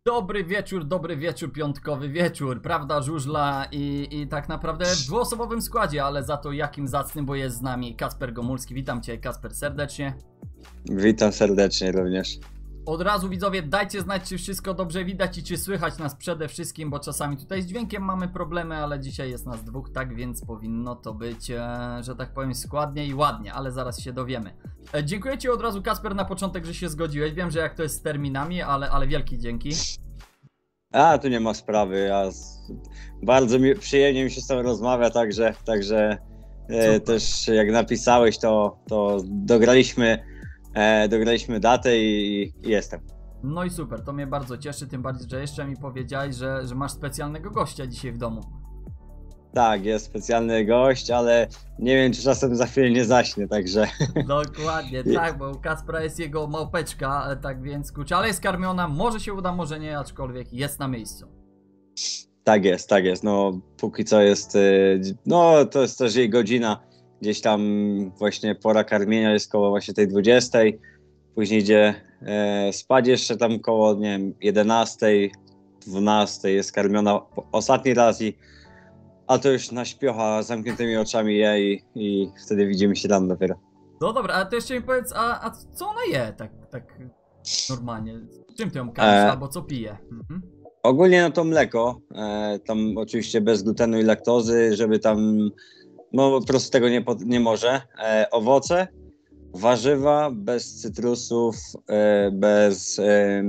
Dobry wieczór, piątkowy wieczór, prawda, żużla i tak naprawdę w dwuosobowym składzie, ale za to jakim zacnym, bo jest z nami Kacper Gomulski. Witam Cię, Kacper, serdecznie. Witam serdecznie również. Od razu widzowie, dajcie znać, czy wszystko dobrze widać i czy słychać nas przede wszystkim, bo czasami tutaj z dźwiękiem mamy problemy, ale dzisiaj jest nas dwóch, tak więc powinno to być, że tak powiem, składnie i ładnie, ale zaraz się dowiemy. Dziękuję Ci od razu, Kacper, na początek, że się zgodziłeś. Wiem, że jak to jest z terminami, ale wielki dzięki. A, tu nie ma sprawy, bardzo przyjemnie mi się z Tobą rozmawia, także też jak napisałeś, to dograliśmy datę i jestem. No i super, to mnie bardzo cieszy, tym bardziej, że jeszcze mi powiedziałeś, że masz specjalnego gościa dzisiaj w domu. Tak, jest specjalny gość, ale nie wiem, czy czasem za chwilę nie zaśnie, także... Dokładnie, tak, bo u Kacpra jest jego małpeczka, tak więc kurczę, ale jest karmiona, może się uda, może nie, aczkolwiek jest na miejscu. Tak jest, no póki co jest, no to jest też jej godzina, gdzieś tam właśnie pora karmienia jest koło właśnie tej 20, później idzie spać jeszcze tam koło, nie wiem, 11, 12 jest karmiona ostatni raz a to już na śpiocha zamkniętymi oczami je i wtedy widzimy się tam dopiero. No dobra, a ty jeszcze mi powiedz, a co ona je tak normalnie? Czym ty ją karmisz albo co pije? Ogólnie no to mleko, tam oczywiście bez glutenu i laktozy, żeby tam, no po prostu tego nie może. Owoce, warzywa, bez cytrusów, bez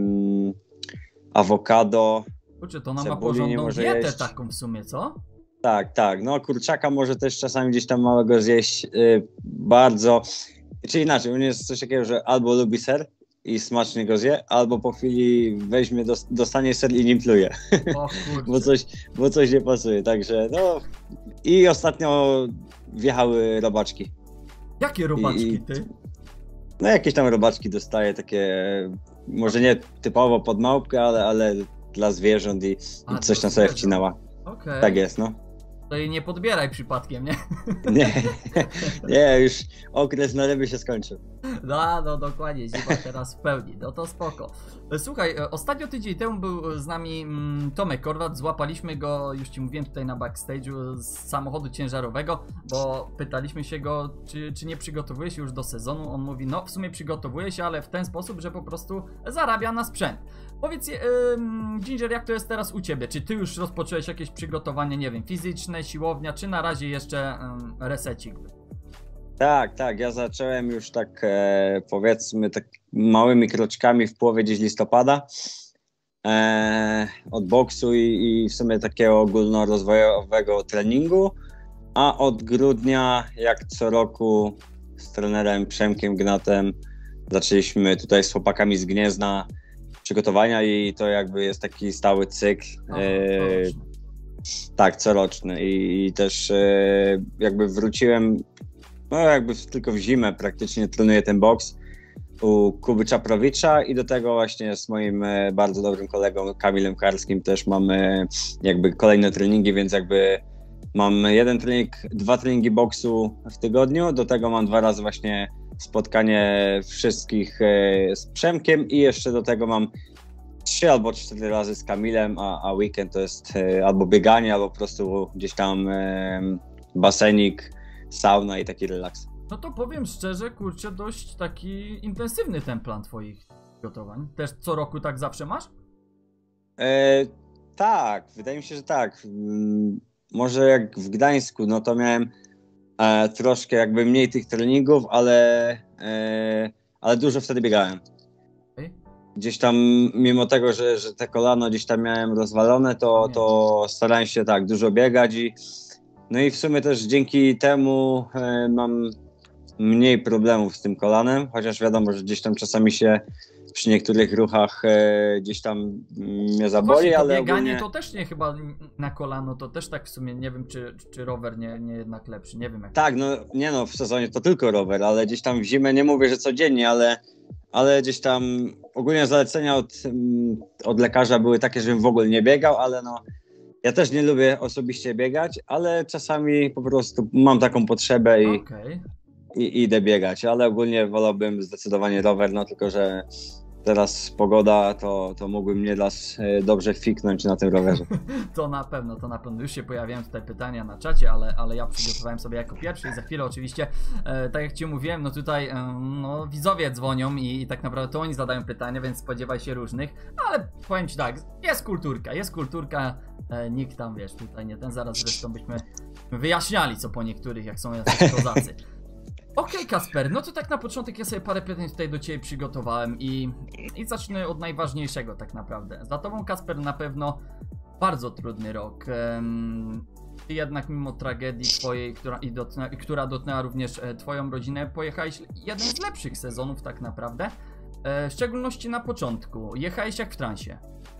awokado. Kurczę, to ona ma porządną dietę taką w sumie, co? Tak, no kurczaka może też czasami gdzieś tam małego zjeść bardzo, czy inaczej, u mnie jest coś takiego, że albo lubi ser i smacznie go zje, albo po chwili weźmie, dostanie ser i nim pluje, bo coś nie pasuje, także no i ostatnio wjechały robaczki. Jakie robaczki ty? No jakieś tam robaczki dostaję, takie może nie typowo pod małpkę, ale dla zwierząt i coś tam sobie wcinała. Okay. Tak jest, no. To jej nie podbieraj przypadkiem, nie? Nie, już okres na ryby się skończył. No dokładnie, zima teraz w pełni, no to spoko. Słuchaj, ostatnio tydzień temu był z nami Tomek Korwat, złapaliśmy go, już Ci mówiłem tutaj na backstage'u, z samochodu ciężarowego, bo pytaliśmy się go, czy nie przygotowuje się już do sezonu. On mówi, no w sumie przygotowuje się, ale w ten sposób, że po prostu zarabia na sprzęt. Powiedz, Ginger, jak to jest teraz u Ciebie? Czy Ty już rozpocząłeś jakieś przygotowanie, nie wiem, fizyczne, siłownia, czy na razie jeszcze resecik? Tak, ja zacząłem już tak powiedzmy tak małymi kroczkami w połowie gdzieś listopada od boksu i w sumie takiego ogólnorozwojowego treningu, a od grudnia jak co roku z trenerem Przemkiem Gnatem zaczęliśmy tutaj z chłopakami z Gniezna przygotowania i to jakby jest taki stały cykl. Tak, coroczny i też jakby wróciłem, no jakby tylko w zimę praktycznie trenuję ten boks u Kuby Czaprowicza i do tego właśnie z moim bardzo dobrym kolegą Kamilem Karskim też mamy jakby kolejne treningi, więc jakby mam dwa treningi boksu w tygodniu, do tego mam 2 razy właśnie spotkanie wszystkich z Przemkiem i jeszcze do tego mam 3 albo 4 razy z Kamilem, a weekend to jest albo bieganie, albo po prostu gdzieś tam basenik, sauna i taki relaks. No to powiem szczerze, kurczę, dość taki intensywny ten plan Twoich gotowań. Też co roku tak zawsze masz? Tak, wydaje mi się, że tak. Może jak w Gdańsku, no to miałem troszkę jakby mniej tych treningów, ale dużo wtedy biegałem. Gdzieś tam, mimo tego, że te kolano gdzieś tam miałem rozwalone, to starałem się tak dużo biegać no i w sumie też dzięki temu mam mniej problemów z tym kolanem, chociaż wiadomo, że gdzieś tam czasami się przy niektórych ruchach gdzieś tam mnie zaboli, właśnie, ale bieganie ogólnie... to też nie chyba na kolano, to też tak w sumie, nie wiem czy rower nie jednak lepszy, nie wiem jak... Tak, no w sezonie to tylko rower, ale gdzieś tam w zimę nie mówię, że codziennie, ale gdzieś tam ogólnie zalecenia od lekarza były takie, żebym w ogóle nie biegał, ale no ja też nie lubię osobiście biegać, ale czasami po prostu mam taką potrzebę i idę biegać, ale ogólnie wolałbym zdecydowanie rower, no tylko że teraz pogoda, to mógłbym nieraz dobrze fiknąć na tym rowerze. To na pewno. Już się pojawiają tutaj pytania na czacie, ale ja przygotowałem sobie jako pierwszy i za chwilę oczywiście, tak jak Ci mówiłem, no tutaj no, widzowie dzwonią i tak naprawdę to oni zadają pytania, więc spodziewaj się różnych, ale powiem Ci tak, jest kulturka, nikt tam, wiesz, tutaj nie ten, zaraz zresztą byśmy wyjaśniali co po niektórych, jak są jacyś kozacy. Okej, Kasper, no to tak na początek ja sobie parę pytań tutaj do Ciebie przygotowałem i zacznę od najważniejszego tak naprawdę. Za Tobą, Kasper, na pewno bardzo trudny rok. Ty jednak mimo tragedii Twojej, która dotknęła również Twoją rodzinę, pojechałeś jeden z lepszych sezonów tak naprawdę. W szczególności na początku. Jechałeś jak w transie.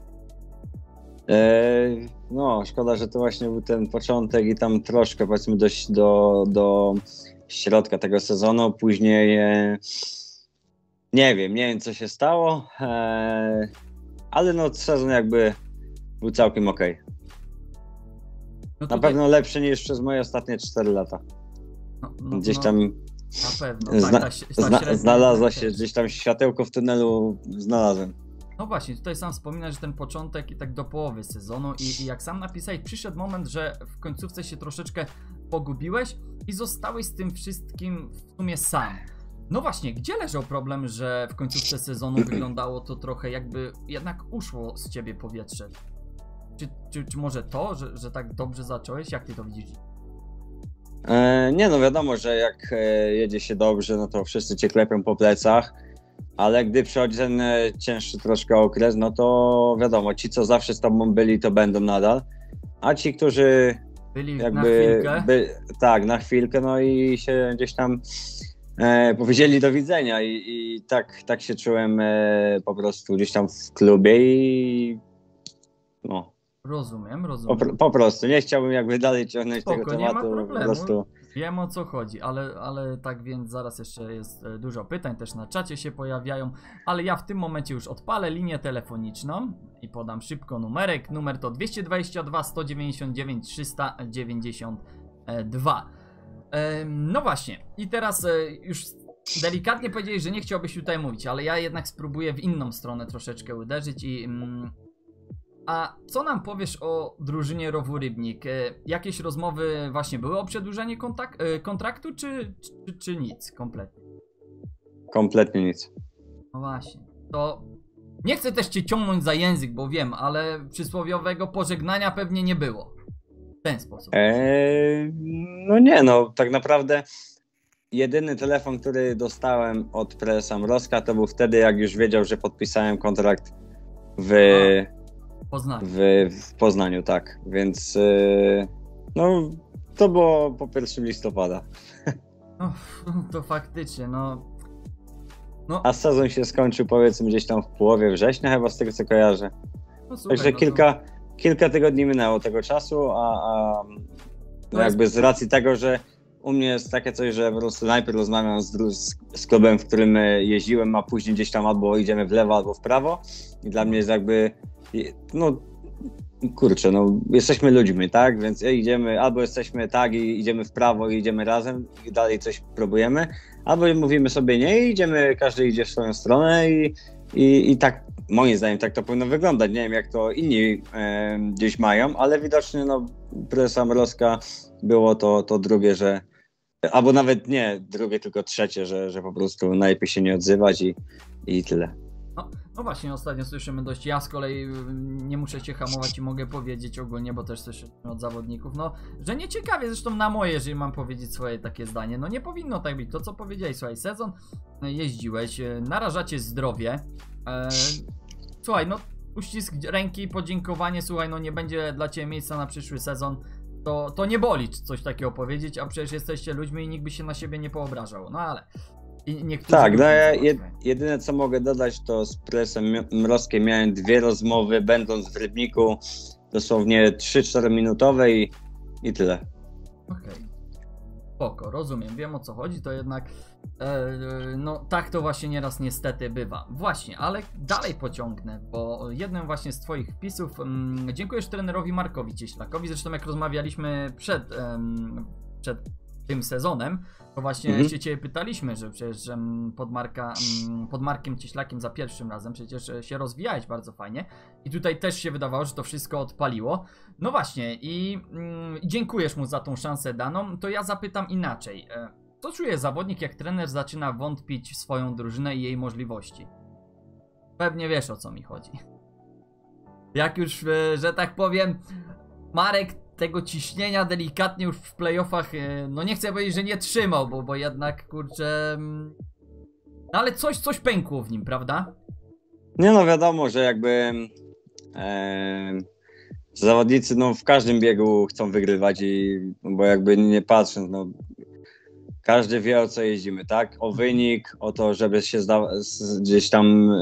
No, szkoda, że to właśnie był ten początek i tam troszkę powiedzmy dość do środka tego sezonu. Później nie wiem co się stało, ale no sezon jakby był całkiem okej. No na pewno lepszy niż przez moje ostatnie 4 lata. Gdzieś tam na pewno. Znalazła się gdzieś tam światełko w tunelu, znalazłem. No właśnie, tutaj sam wspominasz, że ten początek i tak do połowy sezonu i jak sam napisałeś, przyszedł moment, że w końcówce się troszeczkę pogubiłeś i zostałeś z tym wszystkim w sumie sam. No właśnie, gdzie leżał problem, że w końcówce sezonu wyglądało to trochę jakby jednak uszło z ciebie powietrze? Czy może to, że tak dobrze zacząłeś? Jak ty to widzisz? Nie no, wiadomo, że jak jedzie się dobrze, no to wszyscy cię klepią po plecach, ale gdy przychodzi ten cięższy troszkę okres, no to wiadomo, ci co zawsze z tobą byli, to będą nadal, a ci, którzy byli jakby, na chwilkę? Tak, na chwilkę, no i się gdzieś tam powiedzieli do widzenia i tak się czułem po prostu gdzieś tam w klubie i no. Rozumiem. Po prostu, nie chciałbym jakby dalej ciągnąć Spoko, tego tematu. nie ma problemu. Po prostu. Wiem o co chodzi, ale tak więc zaraz jeszcze jest dużo pytań, też na czacie się pojawiają, ale ja w tym momencie już odpalę linię telefoniczną i podam szybko numerek. Numer to 222 199 392. No właśnie, i teraz już delikatnie powiedziałeś, że nie chciałbyś tutaj mówić, ale ja jednak spróbuję w inną stronę troszeczkę uderzyć i... A co nam powiesz o drużynie Rowu Rybnik? Jakieś rozmowy właśnie były o przedłużenie kontraktu, czy nic kompletnie? Kompletnie nic. No właśnie, to nie chcę też cię ciągnąć za język, bo wiem, ale przysłowiowego pożegnania pewnie nie było. W ten sposób. No nie, no tak naprawdę jedyny telefon, który dostałem od prezesa Mrozka, to był wtedy, jak już wiedział, że podpisałem kontrakt w Poznaniu, tak. Więc no to było po 1 listopada. No, to faktycznie, no. A sezon się skończył powiedzmy gdzieś tam w połowie września, chyba z tego co kojarzę. No, słuchaj, także no kilka tygodni minęło tego czasu, a no jakby z racji tego, że u mnie jest takie coś, że po prostu najpierw rozmawiam z klubem, w którym jeździłem, a później gdzieś tam albo idziemy w lewo, albo w prawo. I dla mnie jest jakby, no kurczę, no jesteśmy ludźmi, tak? Więc idziemy, albo jesteśmy tak i idziemy w prawo i idziemy razem i dalej coś próbujemy, albo mówimy sobie nie i idziemy, każdy idzie w swoją stronę i tak, moim zdaniem, tak to powinno wyglądać. Nie wiem, jak to inni gdzieś mają, ale widocznie no prezesa Mrozka było to drugie, że albo nawet nie drugie, tylko trzecie, że po prostu najlepiej się nie odzywać i tyle. No właśnie, ostatnio słyszymy dość, ja z kolei nie muszę się hamować i mogę powiedzieć ogólnie, bo też słyszymy od zawodników, no, że nieciekawie, zresztą na moje, jeżeli mam powiedzieć swoje takie zdanie, no nie powinno tak być, to co powiedziałeś, słuchaj, sezon jeździłeś, narażacie zdrowie, słuchaj, no uścisk ręki, podziękowanie, słuchaj, no nie będzie dla Ciebie miejsca na przyszły sezon, to nie boli coś takiego powiedzieć, a przecież jesteście ludźmi i nikt by się na siebie nie poobrażał, no ale... Tak, no ja jedyne co mogę dodać, to z prezesem Mrozkiem miałem 2 rozmowy, będąc w Rybniku, dosłownie 3-4 minutowe i tyle. Okej. Spoko, rozumiem, wiem o co chodzi, to jednak no tak to właśnie nieraz niestety bywa. Właśnie, ale dalej pociągnę, bo jednym właśnie z Twoich wpisów dziękujesz trenerowi Markowi Cieślakowi, zresztą jak rozmawialiśmy przed tym sezonem, to właśnie się ciebie pytaliśmy, że przecież pod Markiem Cieślakiem za pierwszym razem przecież się rozwijałeś bardzo fajnie i tutaj też się wydawało, że to wszystko odpaliło. No właśnie i dziękujesz mu za tą szansę daną, to ja zapytam inaczej. Co czuje zawodnik, jak trener zaczyna wątpić w swoją drużynę i jej możliwości? Pewnie wiesz, o co mi chodzi. Jak już, że tak powiem, Marek tego ciśnienia delikatnie już w playoffach, no nie chcę powiedzieć, że nie trzymał, bo jednak, kurczę... No ale coś pękło w nim, prawda? Nie no, wiadomo, że jakby zawodnicy no w każdym biegu chcą wygrywać bo jakby nie patrząc, no każdy wie, o co jeździmy, tak? O wynik, o to, żeby się gdzieś tam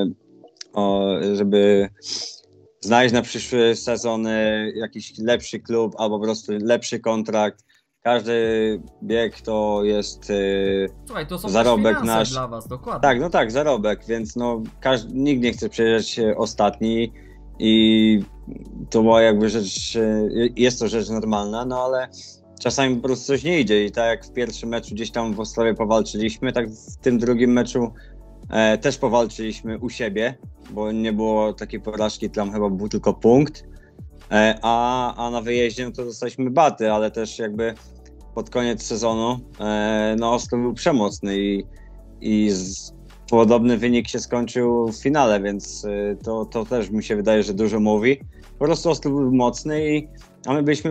żeby znaleźć na przyszły sezon jakiś lepszy klub albo po prostu lepszy kontrakt. Każdy bieg to jest Słuchaj, to są zarobek nasz dla was, dokładnie. Tak, no tak, zarobek, więc no nikt nie chce przyjeżdżać ostatni i to była jakby rzecz, jest to rzecz normalna, no ale czasami po prostu coś nie idzie i tak jak w pierwszym meczu gdzieś tam w Ostrowie powalczyliśmy, tak w tym drugim meczu też powalczyliśmy u siebie, bo nie było takiej porażki, tam chyba był tylko punkt, a na wyjeździe no to dostaliśmy baty, ale też jakby pod koniec sezonu no Ostrów był przemocny i podobny wynik się skończył w finale, więc to też mi się wydaje, że dużo mówi. Po prostu Ostrów był mocny a my byliśmy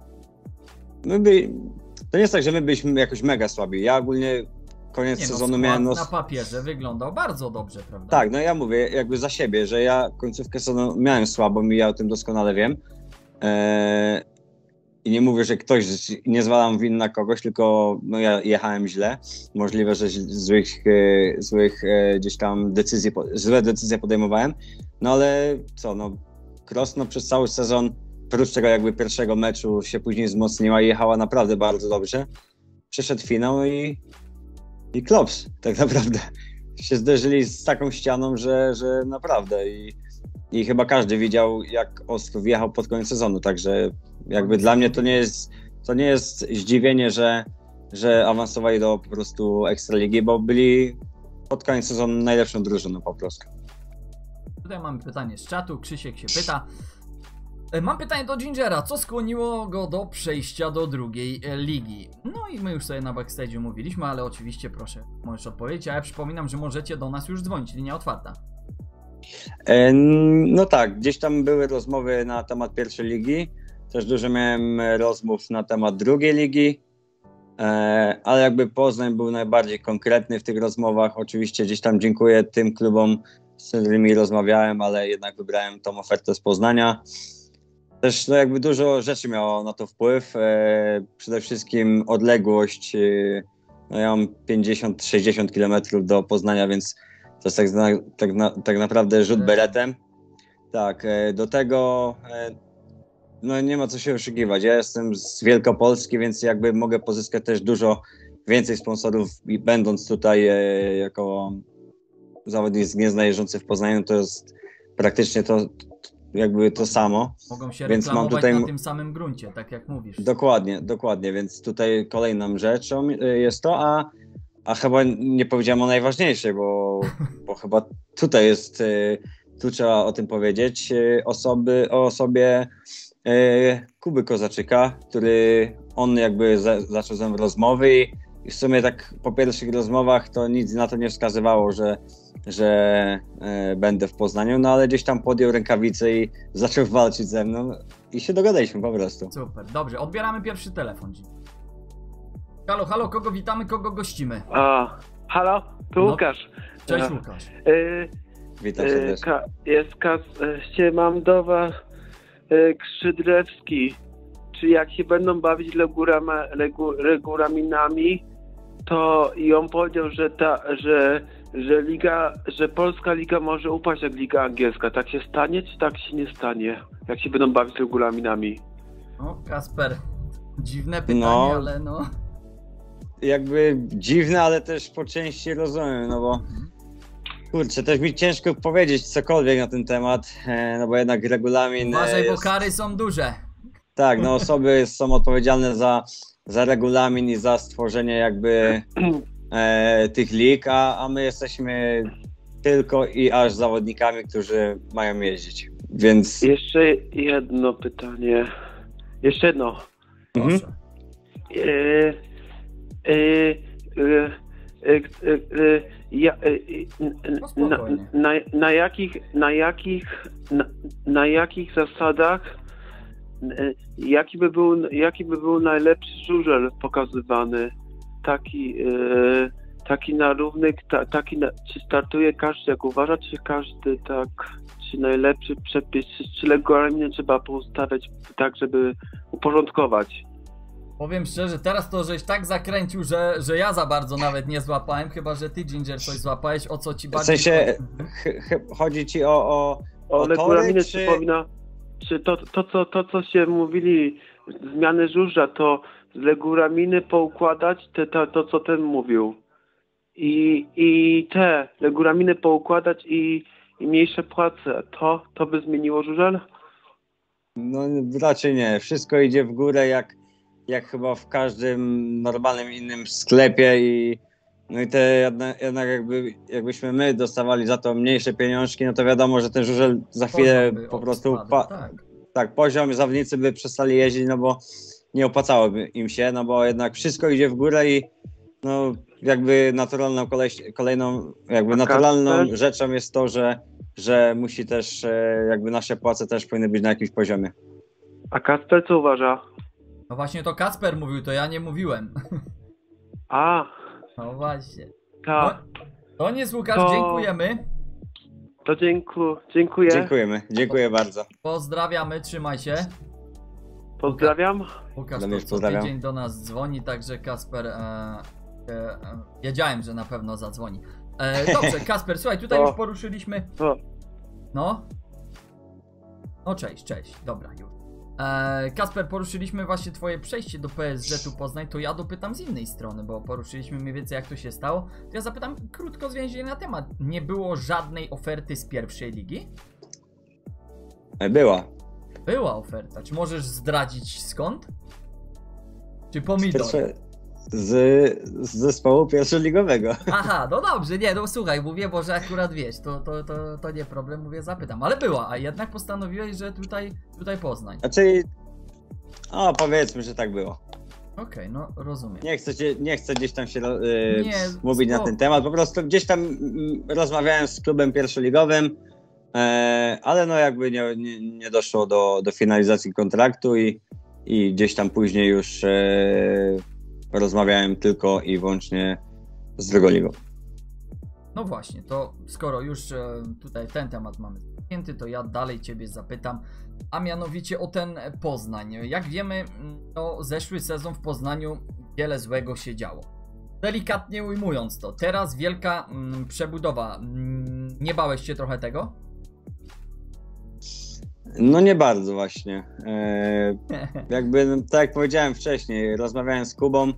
to nie jest tak, że my byliśmy jakoś mega słabi. Ja ogólnie koniec sezonu miałem... na papierze wyglądał bardzo dobrze, prawda? Tak, no ja mówię jakby za siebie, że ja końcówkę sezonu miałem słabą i ja o tym doskonale wiem. I nie mówię, że ktoś, nie zwalam win na kogoś, tylko no ja jechałem źle. Możliwe, że złych gdzieś tam złe decyzje podejmowałem. No ale co, no Krosno przez cały sezon, oprócz tego jakby pierwszego meczu się później wzmocniła i jechała naprawdę bardzo dobrze. Przeszedł finał i klops tak naprawdę. Się zderzyli z taką ścianą, że naprawdę i chyba każdy widział, jak Ostrów jechał pod koniec sezonu, także jakby dla mnie to nie jest zdziwienie, że awansowali do po prostu Ekstraligi, bo byli pod koniec sezonu najlepszą drużyną po prostu. Tutaj mamy pytanie z czatu, Krzysiek się pyta. Mam pytanie do Gingera, co skłoniło go do przejścia do drugiej ligi? No i my już sobie na backstage'u mówiliśmy, ale oczywiście proszę, możesz odpowiedzieć, a ja przypominam, że możecie do nas już dzwonić, linia otwarta. No tak, gdzieś tam były rozmowy na temat pierwszej ligi, też dużo miałem rozmów na temat drugiej ligi, ale jakby Poznań był najbardziej konkretny w tych rozmowach. Oczywiście gdzieś tam dziękuję tym klubom, z którymi rozmawiałem, ale jednak wybrałem tą ofertę z Poznania. Też no jakby dużo rzeczy miało na to wpływ, przede wszystkim odległość, no ja mam 50-60 km do Poznania, więc to jest tak naprawdę rzut beretem. Tak, do tego no nie ma co się oszukiwać. Ja jestem z Wielkopolski, więc jakby mogę pozyskać też dużo więcej sponsorów i będąc tutaj jako zawodnik z Gniezna jeżdżący w Poznaniu, to jest praktycznie to samo. Mogą się więc reklamować mam tutaj na tym samym gruncie, tak jak mówisz. Dokładnie, więc tutaj kolejną rzeczą jest to, a chyba nie powiedziałem o najważniejszej, bo chyba tutaj jest, tu trzeba o tym powiedzieć, o osobie Kuby Kozaczyka, który on jakby zaczął ze mną rozmowy i w sumie tak po pierwszych rozmowach to nic na to nie wskazywało, że będę w Poznaniu, no ale gdzieś tam podjął rękawice i zaczął walczyć ze mną i się dogadaliśmy po prostu. Super, dobrze, odbieramy pierwszy telefon. Halo, kogo witamy, kogo gościmy? Halo, tu Łukasz. Cześć Łukasz. Witam serdecznie. Mam do was Skrzydlewski. Czy jak się będą bawić regulaminami, to i on powiedział, że polska liga może upaść jak liga angielska. Tak się stanie, czy tak się nie stanie? Jak się będą bawić regulaminami? No, Kasper, dziwne pytanie, ale no... Jakby dziwne, ale też po części rozumiem, no bo kurczę, też mi ciężko powiedzieć cokolwiek na ten temat, no bo jednak regulamin... Uważaj, bo kary są duże. Tak, no osoby są odpowiedzialne za regulamin i za stworzenie jakby tych lig, a my jesteśmy tylko i aż zawodnikami, którzy mają jeździć, więc... Jeszcze jedno pytanie. Jeszcze jedno. Proszę. Na jakich zasadach jaki by był najlepszy żużel pokazywany? Taki na równych, czy startuje każdy jak uważa, czy każdy tak, czy najlepszy przepis, czy regulaminy trzeba poustawiać tak, żeby uporządkować? Powiem szczerze, teraz to żeś tak zakręcił, że ja za bardzo nawet nie złapałem, chyba że ty, Ginger, coś złapałeś, o co ci W bardziej sensie chodzi ci o regulaminy, czy... czy powinna, czy to co się mówili, zmiany żużla, to z regulaminy poukładać, to co ten mówił. I te regulaminy poukładać i mniejsze płace, to by zmieniło żużel? No raczej nie. Wszystko idzie w górę jak chyba w każdym normalnym innym sklepie no i te jednak jakbyśmy my dostawali za to mniejsze pieniążki, no to wiadomo, że ten żużel za chwilę po prostu tak, poziom, zawodnicy by przestali jeździć, no bo nie opłacałoby im się, no bo jednak wszystko idzie w górę i no jakby kolejną jakby naturalną rzeczą jest to, że musi też jakby nasze płace też powinny być na jakimś poziomie. A Kacper co uważa? No właśnie to Kacper mówił, to ja nie mówiłem. No właśnie. Tak. To nie Łukasz, dziękujemy. To dziękuję. Dziękuję bardzo. Pozdrawiamy, trzymaj się. Pozdrawiam. Łukasz to co tydzień do nas dzwoni, także Kacper wiedziałem, że na pewno zadzwoni. Dobrze, Kacper, słuchaj, tutaj już poruszyliśmy. No, cześć, dobra, już. Kacper, poruszyliśmy właśnie twoje przejście do PSŻ-u Poznań, to ja dopytam z innej strony, bo poruszyliśmy mniej więcej jak to się stało. To ja zapytam krótko zwięźle na temat. Nie było żadnej oferty z pierwszej ligi? Była oferta. Czy możesz zdradzić skąd? Czy pomidor? Z zespołu pierwszoligowego. Aha, no dobrze, nie, no słuchaj, mówię, bo że akurat wiesz, to nie problem, mówię, zapytam. Ale była, a jednak postanowiłeś, że tutaj Poznań. Znaczy, powiedzmy, że tak było. Okej, no rozumiem. Nie chcę gdzieś tam się mówić na ten temat, po prostu gdzieś tam rozmawiałem z klubem pierwszoligowym, ale no jakby nie doszło do finalizacji kontraktu i gdzieś tam później już rozmawiałem tylko i wyłącznie z drugoligą. No właśnie, to skoro już tutaj ten temat mamy zamknięty, to ja dalej ciebie zapytam, a mianowicie o ten Poznań. Jak wiemy, no, zeszły sezon w Poznaniu wiele złego się działo. Delikatnie ujmując to, teraz wielka przebudowa. Nie bałeś się trochę tego? No nie bardzo właśnie. Jakby, tak jak powiedziałem wcześniej, rozmawiałem z Kubą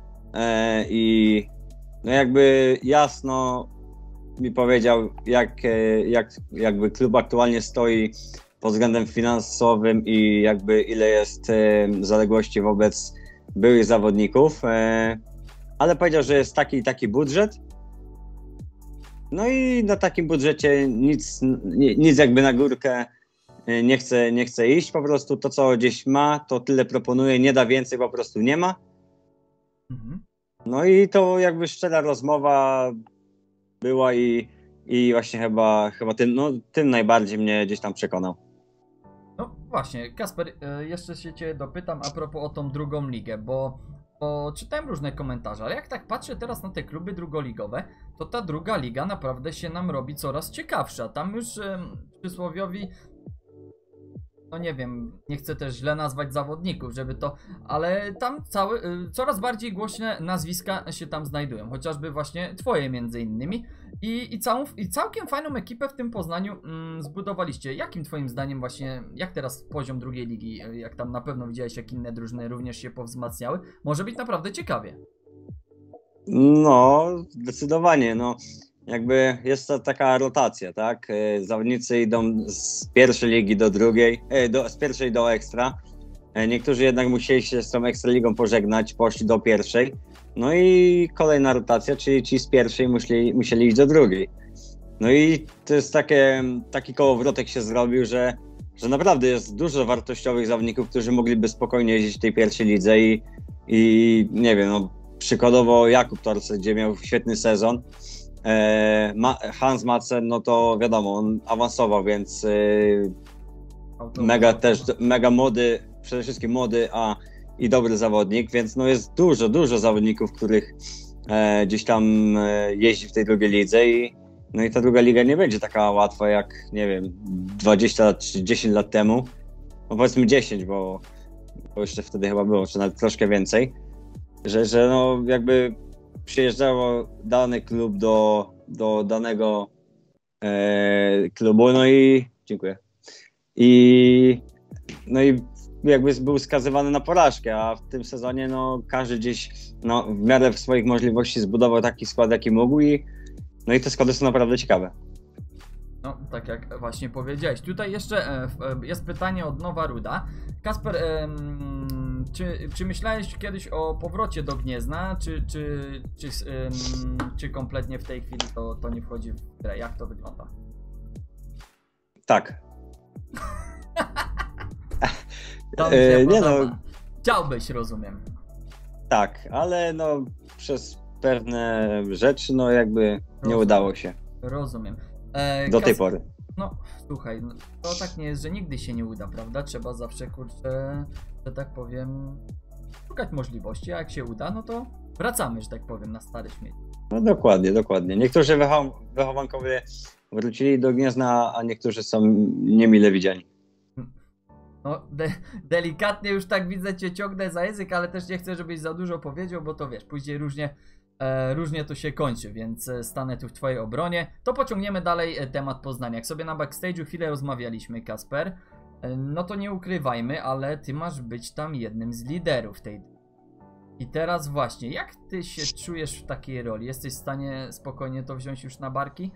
i no jakby jasno mi powiedział, jakby klub aktualnie stoi pod względem finansowym i jakby ile jest zaległości wobec byłych zawodników, ale powiedział, że jest taki budżet. No i na takim budżecie nic jakby na górkę nie chce iść, po prostu to co gdzieś ma, to tyle proponuje, nie da więcej, po prostu nie ma. No i to jakby szczera rozmowa była i właśnie chyba tym najbardziej mnie gdzieś tam przekonał. No właśnie, Kasper, jeszcze się cię dopytam a propos o tą drugą ligę, bo czytałem różne komentarze, ale jak tak patrzę teraz na te kluby drugoligowe, to ta druga liga naprawdę się nam robi coraz ciekawsza. Tam już przysłowiowi, no nie wiem, nie chcę też źle nazwać zawodników, żeby to, ale tam coraz bardziej głośne nazwiska się tam znajdują, chociażby właśnie twoje między innymi i całkiem fajną ekipę w tym Poznaniu zbudowaliście. Jakim twoim zdaniem właśnie, jak teraz poziom drugiej ligi, jak tam na pewno widziałeś jak inne drużyny również się powzmacniały, może być naprawdę ciekawie. No, zdecydowanie, no. Jakby jest to taka rotacja, tak? Zawodnicy idą z pierwszej ligi do drugiej, z pierwszej do ekstra. Niektórzy jednak musieli się z tą Ekstraligą pożegnać, poszli do pierwszej. No i kolejna rotacja, czyli ci z pierwszej musieli iść do drugiej. No i to jest taki kołowrotek się zrobił, że naprawdę jest dużo wartościowych zawodników, którzy mogliby spokojnie jeździć w tej pierwszej lidze i nie wiem, no przykładowo Jakub Torce, gdzie miał świetny sezon. Hans Madsen, no to wiadomo, on awansował, więc mega młody, przede wszystkim młody, i dobry zawodnik, więc no jest dużo zawodników, których gdzieś tam jeździ w tej drugiej lidze no i ta druga liga nie będzie taka łatwa jak, nie wiem, 20 lat czy 10 lat temu. No powiedzmy 10, bo jeszcze wtedy chyba było, czy nawet troszkę więcej. Że no jakby przyjeżdżało dany klub do danego klubu, no i dziękuję. No i jakby był skazywany na porażkę, a w tym sezonie no każdy gdzieś w miarę swoich możliwości zbudował taki skład, jaki mógł no i te składy są naprawdę ciekawe. No, tak jak właśnie powiedziałeś. Tutaj jeszcze jest pytanie od Nowa Ruda. Kasper, czy myślałeś kiedyś o powrocie do Gniezna, czy kompletnie w tej chwili to nie wchodzi w grę? Jak to wygląda? Tak. To mi się nie podoba. no. Chciałbyś, rozumiem. Tak, ale no przez pewne rzeczy no jakby nie udało się. Rozumiem. Do tej pory. No słuchaj, to tak nie jest, że nigdy się nie uda, prawda? Trzeba zawsze, kurczę, że tak powiem, szukać możliwości, a jak się uda, no to wracamy, że tak powiem, na stare śmieci. No dokładnie. Niektórzy wychowankowie wrócili do Gniezna, a niektórzy są niemile widziani. No, delikatnie już tak widzę, cię ciągnę za język, ale też nie chcę, żebyś za dużo powiedział, bo to wiesz, później różnie to się kończy, więc stanę tu w twojej obronie. To pociągniemy dalej temat Poznania. Jak sobie na backstage'u chwilę rozmawialiśmy, Kasper, no to nie ukrywajmy, ale ty masz być tam jednym z liderów tej. I teraz właśnie, jak ty się czujesz w takiej roli? Jesteś w stanie spokojnie to wziąć już na barki?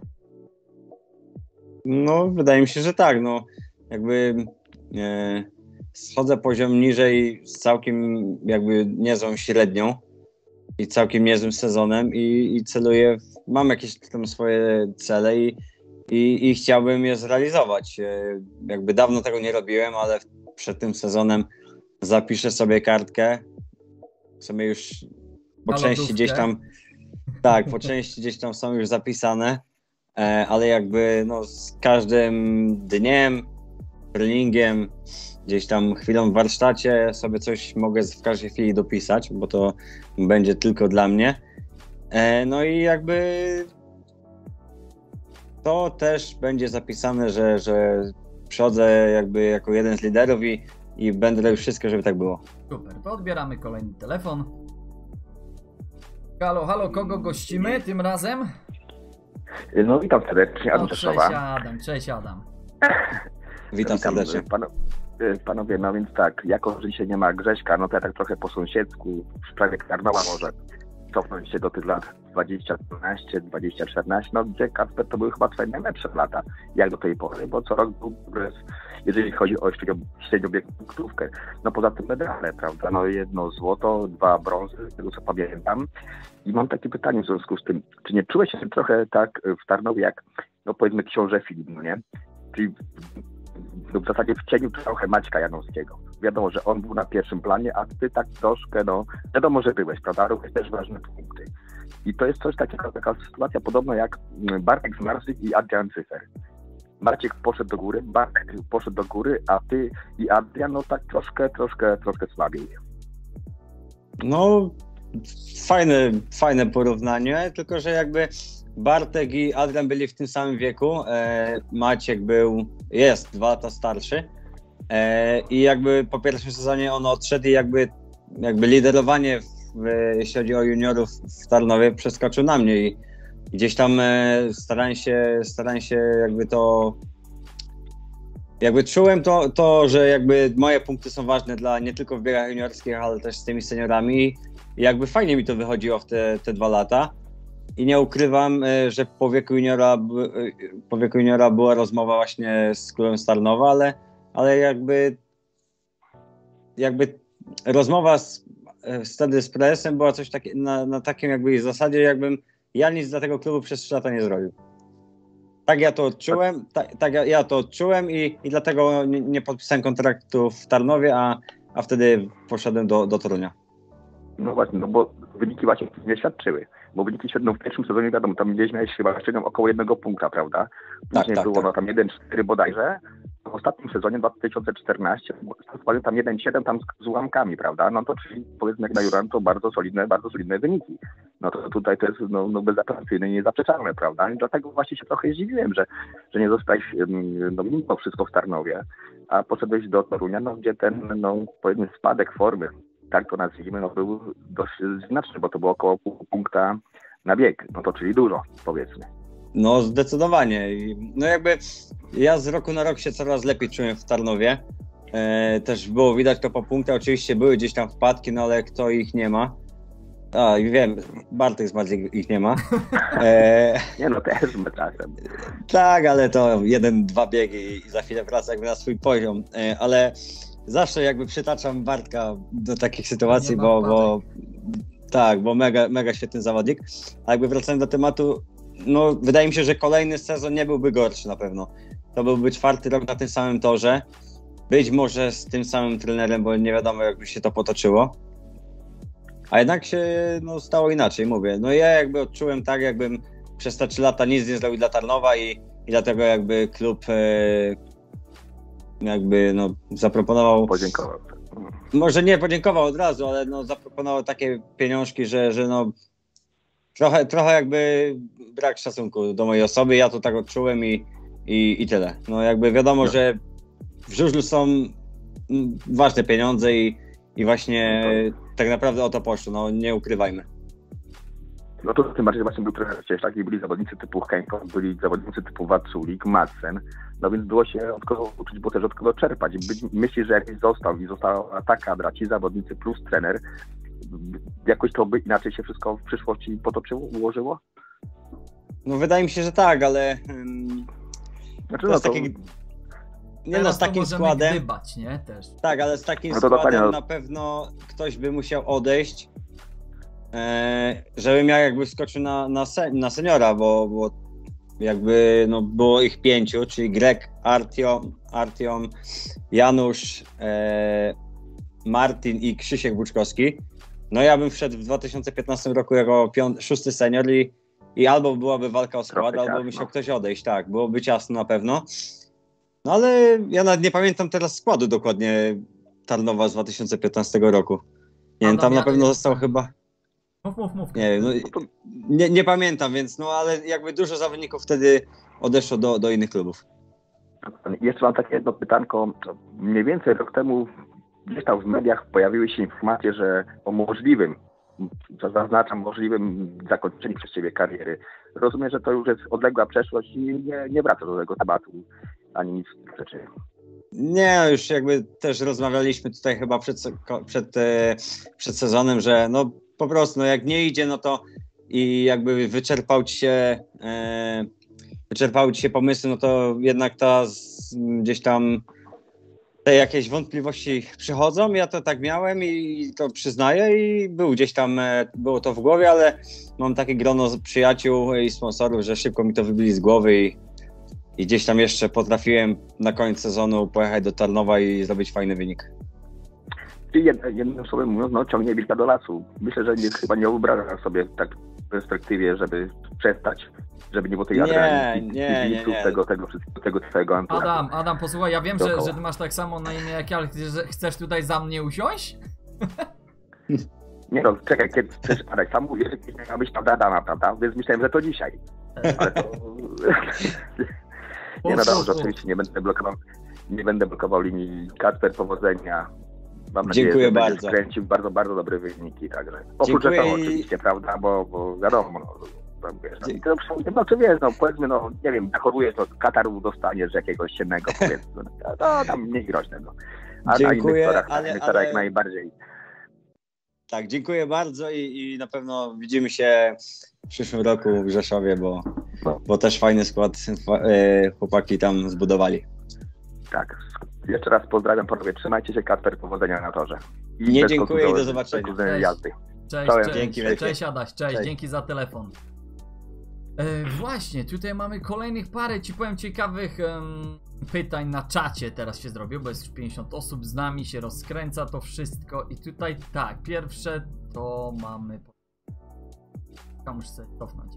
No, wydaje mi się, że tak. No, jakby schodzę poziom niżej z całkiem jakby niezłą średnią i całkiem niezłym sezonem i celuję, mam jakieś tam swoje cele i chciałbym je zrealizować. Jakby dawno tego nie robiłem, ale przed tym sezonem zapiszę sobie kartkę, sobie już po części gdzieś tam, tak, po części gdzieś tam są już zapisane, ale jakby no z każdym dniem, treningiem, gdzieś tam chwilą w warsztacie sobie coś mogę w każdej chwili dopisać, bo to będzie tylko dla mnie. No i jakby to też będzie zapisane, że przychodzę jakby jako jeden z liderów i będę robił wszystko, żeby tak było. Super, to odbieramy kolejny telefon. Halo, kogo gościmy tym razem? No witam serdecznie, Adam Rzeszowa. Cześć Adam. Witam serdecznie. Panowie, no więc tak, jako że dzisiaj nie ma Grześka, no to ja tak trochę po sąsiedzku w sprawie Karnowa może cofnąć się do tych lat 2012, 2014, no gdzie Kasper to były chyba twoje najlepsze lata, jak do tej pory, bo co rok był progres, jeżeli chodzi o średniobiegłą punktówkę. No poza tym medale, prawda, no 1 złoto, 2 brązy, z tego co pamiętam. I mam takie pytanie w związku z tym, czy nie czułeś się trochę tak w Tarnowie jak, no powiedzmy książę Filip, no nie? Czyli w zasadzie w cieniu trochę Maćka Janowskiego. Wiadomo, że on był na pierwszym planie, a ty tak troszkę, no wiadomo, że byłeś, prawda? Robisz też ważne punkty. I to jest coś takiego, taka sytuacja podobna jak Bartek Zmarzlik i Adrian Cyfer. Maciek poszedł do góry, Bartek poszedł do góry, a ty i Adrian, no tak troszkę słabiej. No, fajne porównanie, tylko że jakby Bartek i Adrian byli w tym samym wieku, Maciek jest 2 lata starszy i jakby po pierwszym sezonie on odszedł i jakby liderowanie, jeśli chodzi o juniorów w Tarnowie, przeskoczył na mnie i gdzieś tam starałem się jakby to, jakby czułem to, że jakby moje punkty są ważne dla nie tylko w biegach juniorskich, ale też z tymi seniorami i jakby fajnie mi to wychodziło w te 2 lata. I nie ukrywam, że po wieku juniora była rozmowa właśnie z klubem z Tarnowa, ale jakby jakby rozmowa wtedy z prezesem była coś na takim jakby zasadzie, jakbym ja nic dla tego klubu przez 3 lata nie zrobił. Tak ja to odczułem, ja to odczułem i dlatego nie podpisałem kontraktu w Tarnowie, a wtedy poszedłem do Torunia. No właśnie, no bo wyniki właśnie nie świadczyły. Bo wyniki świadczą w pierwszym sezonie, wiadomo, tam gdzieś miałeś chyba średnią około 1 punkta, prawda? Później było no tam 1-4 bodajże. W ostatnim sezonie 2014 spalił tam 1-7 tam z ułamkami, prawda? No to czyli powiedzmy jak na Juran to bardzo solidne wyniki. No to tutaj to jest no bezapelacyjne i niezaprzeczalne, prawda? I dlatego właśnie się trochę zdziwiłem, że nie zostałeś no mimo wszystko w Tarnowie, a poszedłeś do Torunia, no gdzie ten powiedzmy spadek formy, tak to nazwijmy, no był dość znaczny, bo to było około pół punkta na bieg, no to czyli dużo, powiedzmy. No zdecydowanie. No jakby ja z roku na rok się coraz lepiej czułem w Tarnowie. Też było widać to po punktach, oczywiście były gdzieś tam wpadki, no ale kto ich nie ma? Wiem, Bartek z bardziej ich nie ma. Nie no, też my czasem. Tak, ale to 1-2 biegi i za chwilę wraca jakby na swój poziom, ale zawsze jakby przytaczam Bartka do takich sytuacji, bo mega świetny zawodnik. A jakby wracając do tematu, no wydaje mi się, że kolejny sezon nie byłby gorszy na pewno. To byłby 4. rok na tym samym torze. Być może z tym samym trenerem, bo nie wiadomo jakby się to potoczyło. A jednak się stało inaczej, mówię. No ja jakby odczułem tak, jakbym przez te 3 lata nic nie zrobił dla Tarnowa i dlatego jakby klub jakby zaproponował... Podziękował. Może nie podziękował od razu, ale zaproponował takie pieniążki, że trochę jakby brak szacunku do mojej osoby. Ja to tak odczułem i tyle. No jakby wiadomo, że w żużlu są ważne pieniądze i właśnie tak naprawdę o to poszło, no nie ukrywajmy. No to tym bardziej właśnie był trener przecież, tak? I byli zawodnicy typu Henko, byli zawodnicy typu Waculik, Madsen, no więc było się od kogo uczyć, było też od kogo czerpać. Myślisz, że jakiś została ta kadra, ci zawodnicy plus trener, jakoś to by inaczej się wszystko w przyszłości potoczyło, ułożyło? No wydaje mi się, że tak, ale znaczy, to jest taki... Nie z takim składem. Gdybać, nie? Też. Tak, ale z takim składem na pewno ktoś by musiał odejść, żebym ja jakby wskoczył na seniora, bo jakby było ich 5, czyli Greg, Artiom, Janusz, Martin i Krzysiek Buczkowski. No ja bym wszedł w 2015 roku jako 6. senior i albo byłaby walka o skład, albo musiał ktoś odejść, tak, byłoby ciasno na pewno. No ale ja nawet nie pamiętam teraz składu dokładnie Tarnowa z 2015 roku. Nie wiem, tam na pewno został chyba... Mów. Nie wiem, nie pamiętam, więc ale jakby dużo zawodników wtedy odeszło do innych klubów. Jeszcze mam takie jedno pytanko. Mniej więcej rok temu gdzieś tam w mediach pojawiły się informacje, że o możliwym, co zaznaczam, możliwym zakończeniu przez ciebie kariery. Rozumiem, że to już jest odległa przeszłość i nie wraca do tego tematu ani nic z tych rzeczy. Nie, już jakby też rozmawialiśmy tutaj chyba przed sezonem, że po prostu jak nie idzie, no to i jakby wyczerpały ci się pomysły, no to jednak gdzieś tam te jakieś wątpliwości przychodzą. Ja to tak miałem i to przyznaję i było to w głowie, ale mam takie grono przyjaciół i sponsorów, że szybko mi to wybili z głowy i gdzieś tam jeszcze potrafiłem na koniec sezonu pojechać do Tarnowa i zrobić fajny wynik. Czyli jednym słowem mówiąc, ciągnie wilka do lasu. Myślę, że chyba nie wyobrażam sobie tak w perspektywie, żeby przestać, żeby nie było tej adrenaliny, tego twojego anturażu. Adam, posłuchaj, ja wiem, że ty masz tak samo na imię jak ja, ale że chcesz tutaj za mnie usiąść? Nie no, czekaj, kiedy chcesz, Adek, sam mówię, że kiedyś miał być tam Adama, prawda? Więc myślałem, że to dzisiaj. Ale to... Nie no dobrze, oczywiście nie będę blokował linii. Kacper, powodzenia. Mam nadzieję, że będziesz kręcił bardzo, bardzo dobre wyniki, także. Oprócz tego oczywiście, prawda, bo wiadomo, powiedzmy, nie wiem, zachorujesz, to Kataru dostaniesz jakiegoś ciemnego, powiedzmy, tam mniej groźnego. A dziękuję, na innych torach jak najbardziej. Tak, dziękuję bardzo i na pewno widzimy się w przyszłym roku w Rzeszowie, bo też fajny skład chłopaki tam zbudowali. Tak, Jeszcze raz pozdrawiam panowie, trzymajcie się, Kacper, powodzenia na torze. Nie, dziękuję i do zobaczenia. Bez jazdy. Cześć, Dzięki cześć Adaś, cześć, dzięki za telefon. Właśnie, tutaj mamy kolejnych parę, ci powiem, ciekawych pytań na czacie teraz się zrobił, bo jest już 50 osób z nami, się rozkręca to wszystko i tutaj tak, pierwsze to mamy... Muszę sobie cofnąć.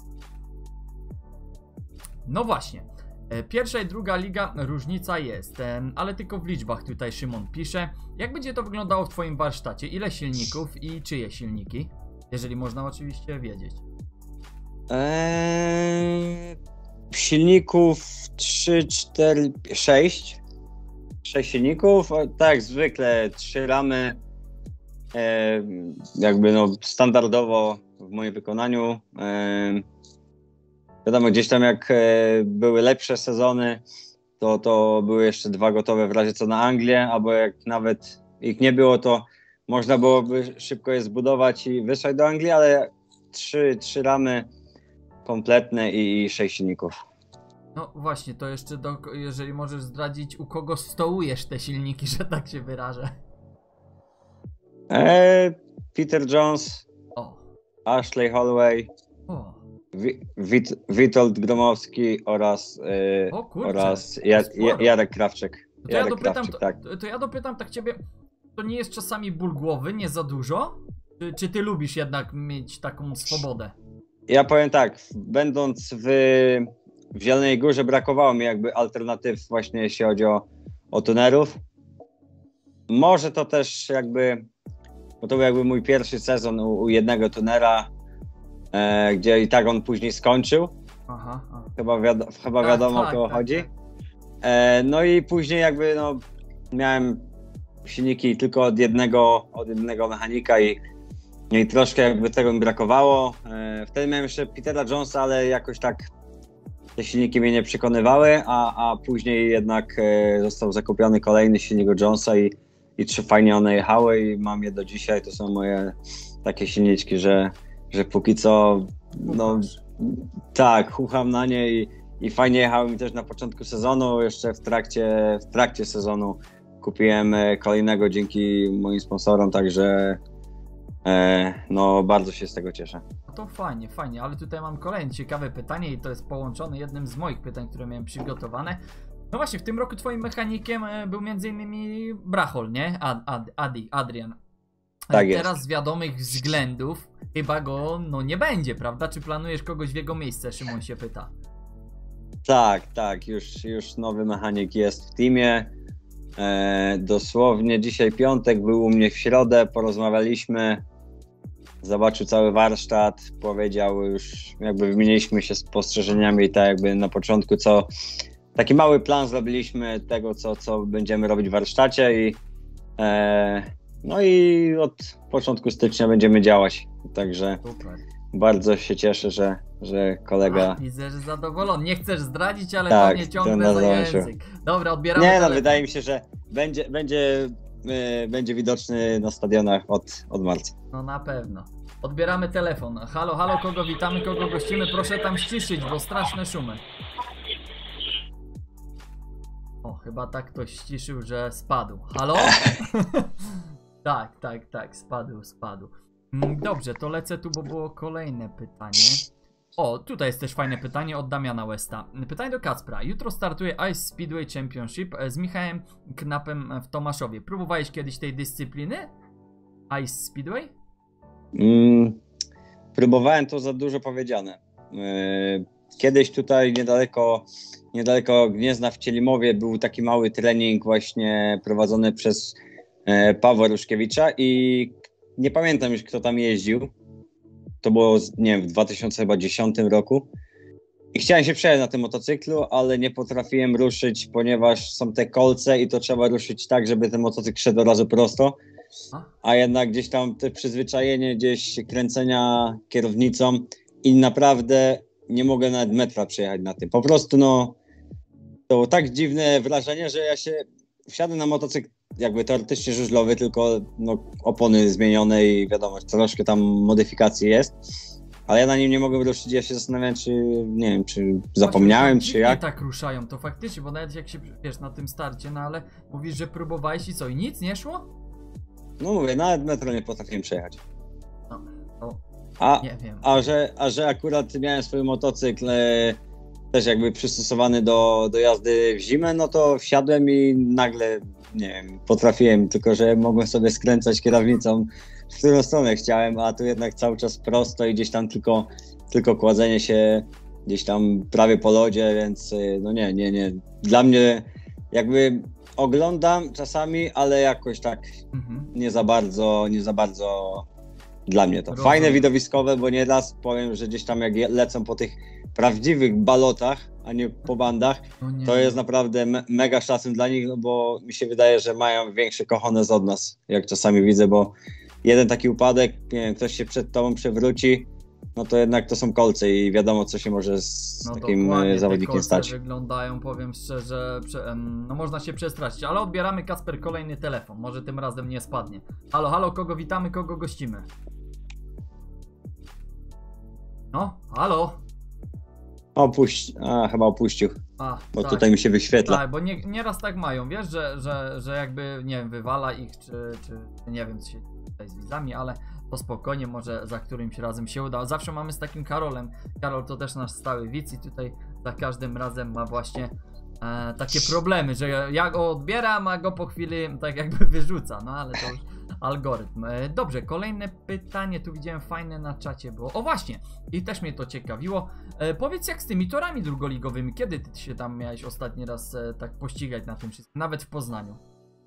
No właśnie, pierwsza i druga liga różnica jest, ale tylko w liczbach tutaj Szymon pisze. Jak będzie to wyglądało w twoim warsztacie? Ile silników i czyje silniki? Jeżeli można oczywiście wiedzieć. Silników 3, 4, 6. 6 silników, tak zwykle 3 ramy. Jakby no standardowo w moim wykonaniu. Wiadomo, gdzieś tam jak były lepsze sezony, to były jeszcze 2 gotowe w razie co na Anglię, albo jak nawet ich nie było, to można byłoby szybko je zbudować i wysłać do Anglii, ale 3 ramy kompletne i 6 silników. No właśnie, to jeszcze jeżeli możesz zdradzić, u kogo stołujesz te silniki, że tak się wyrażę. Peter Jones, Ashley Holloway, Witold Gromowski oraz Jarek Krawczyk. To ja dopytam tak ciebie, to nie jest czasami ból głowy, nie za dużo? Czy ty lubisz jednak mieć taką swobodę? Ja powiem tak, będąc w Zielonej Górze brakowało mi jakby alternatyw właśnie jeśli chodzi o tunerów. Może to też jakby, bo to był jakby mój pierwszy sezon u jednego tunera, gdzie i tak on później skończył. Chyba wiadomo o kogo chodzi. No i później jakby no miałem silniki tylko od jednego mechanika i troszkę jakby tego mi brakowało. Wtedy miałem jeszcze Petera Jonesa, ale jakoś tak te silniki mnie nie przekonywały, a później jednak został zakupiony kolejny silnik od Jonesa i 3 fajnie one jechały i mam je do dzisiaj. To są moje takie silniczki, że póki co no tak, chucham na nie i fajnie jechały mi też na początku sezonu. Jeszcze w trakcie sezonu kupiłem kolejnego dzięki moim sponsorom, także no bardzo się z tego cieszę. To fajnie, ale tutaj mam kolejne ciekawe pytanie i to jest połączone jednym z moich pytań, które miałem przygotowane. No właśnie, w tym roku twoim mechanikiem był m.in. Brachol, nie? Adrian. Tak jest. Teraz z wiadomych względów chyba go nie będzie, prawda? Czy planujesz kogoś w jego miejsce? Szymon się pyta. Tak, już nowy mechanik jest w teamie. Dosłownie dzisiaj piątek, był u mnie w środę, porozmawialiśmy, zobaczył cały warsztat, powiedział już, jakby wymieniliśmy się spostrzeżeniami i tak jakby na początku taki mały plan zrobiliśmy tego, co będziemy robić w warsztacie no i od początku stycznia będziemy działać, także super. Bardzo się cieszę, że kolega... Widzę, że zadowolony. Nie chcesz zdradzić, ale tak, to nie ciągle za język. Dobra, odbieramy telefon. Wydaje mi się, że będzie widoczny na stadionach od marca. No na pewno. Odbieramy telefon. Halo, kogo witamy, kogo gościmy? Proszę tam ściszyć, bo straszne szumy. O, chyba tak ktoś ściszył, że spadł. Halo? Tak, spadł. Dobrze, to lecę tu, bo było kolejne pytanie. O, tutaj jest też fajne pytanie od Damiana Westa. Pytanie do Kacpra. Jutro startuje Ice Speedway Championship z Michałem Knapem w Tomaszowie. Próbowałeś kiedyś tej dyscypliny? Ice Speedway? Próbowałem, to za dużo powiedziane. Kiedyś tutaj niedaleko Gniezna w Cielimowie był taki mały trening właśnie prowadzony przez Pawła Ruszkiewicza i nie pamiętam już, kto tam jeździł. To było, nie wiem, w 2010 roku. I chciałem się przejechać na tym motocyklu, ale nie potrafiłem ruszyć, ponieważ są te kolce i to trzeba ruszyć tak, żeby ten motocykl szedł od razu prosto. A jednak gdzieś tam te przyzwyczajenie gdzieś kręcenia kierownicą i naprawdę nie mogę nawet metra przejechać na tym. Po prostu to było tak dziwne wrażenie, że ja się wsiadłem na motocykl jakby teoretycznie żużlowy, tylko opony zmienione i wiadomo, troszkę tam modyfikacji jest. ale ja na nim nie mogłem ruszyć, ja się zastanawiałem, czy nie wiem, czy zapomniałem, czy jak. tak ruszają, to faktycznie, bo nawet jak się, wiesz, na tym starcie, no ale mówisz, że próbowałeś i co, i nic nie szło? No mówię, nawet metro nie potrafiłem przejechać. No, nie wiem. A że akurat miałem swój motocykl też jakby przystosowany do jazdy w zimę, no to wsiadłem i nagle, nie wiem, potrafiłem, tylko że mogłem sobie skręcać kierownicą, w którą stronę chciałem, a tu jednak cały czas prosto i gdzieś tam tylko kładzenie się gdzieś tam prawie po lodzie, więc no nie. Dla mnie jakby oglądam czasami, ale jakoś tak nie za bardzo dla mnie to. Rozumiem. Fajne widowiskowe, bo nieraz powiem, że gdzieś tam jak lecą po tych prawdziwych balotach, a nie po bandach, to jest naprawdę mega szacun dla nich, no bo mi się wydaje, że mają większe cojones od nas, jak czasami widzę, bo jeden taki upadek, nie wiem, ktoś się przed tobą przewróci, no to jednak to są kolce i wiadomo, co się może z takim zawodnikiem stać. Wyglądają, powiem szczerze, no można się przestraszyć, ale odbieramy, Kasper, kolejny telefon, może tym razem nie spadnie. Halo, kogo witamy, kogo gościmy? No, halo? Chyba opuścił, bo tak. Tutaj mi się wyświetla. Tak, bo nieraz tak mają, wiesz, że jakby, nie wiem, wywala ich, czy nie wiem, co się tutaj z widzami, ale to spokojnie, może za którymś razem się uda. Zawsze mamy z takim Karolem. Karol to też nasz stały widz i tutaj za każdym razem ma właśnie takie problemy, że ja go odbieram, a go po chwili tak jakby wyrzuca, no ale to już algorytm. Dobrze, kolejne pytanie, tu widziałem fajne na czacie było. O właśnie, i też mnie to ciekawiło. Powiedz, jak z tymi torami drugoligowymi, kiedy ty się tam miałeś ostatni raz tak pościgać na tym wszystkim, nawet w Poznaniu?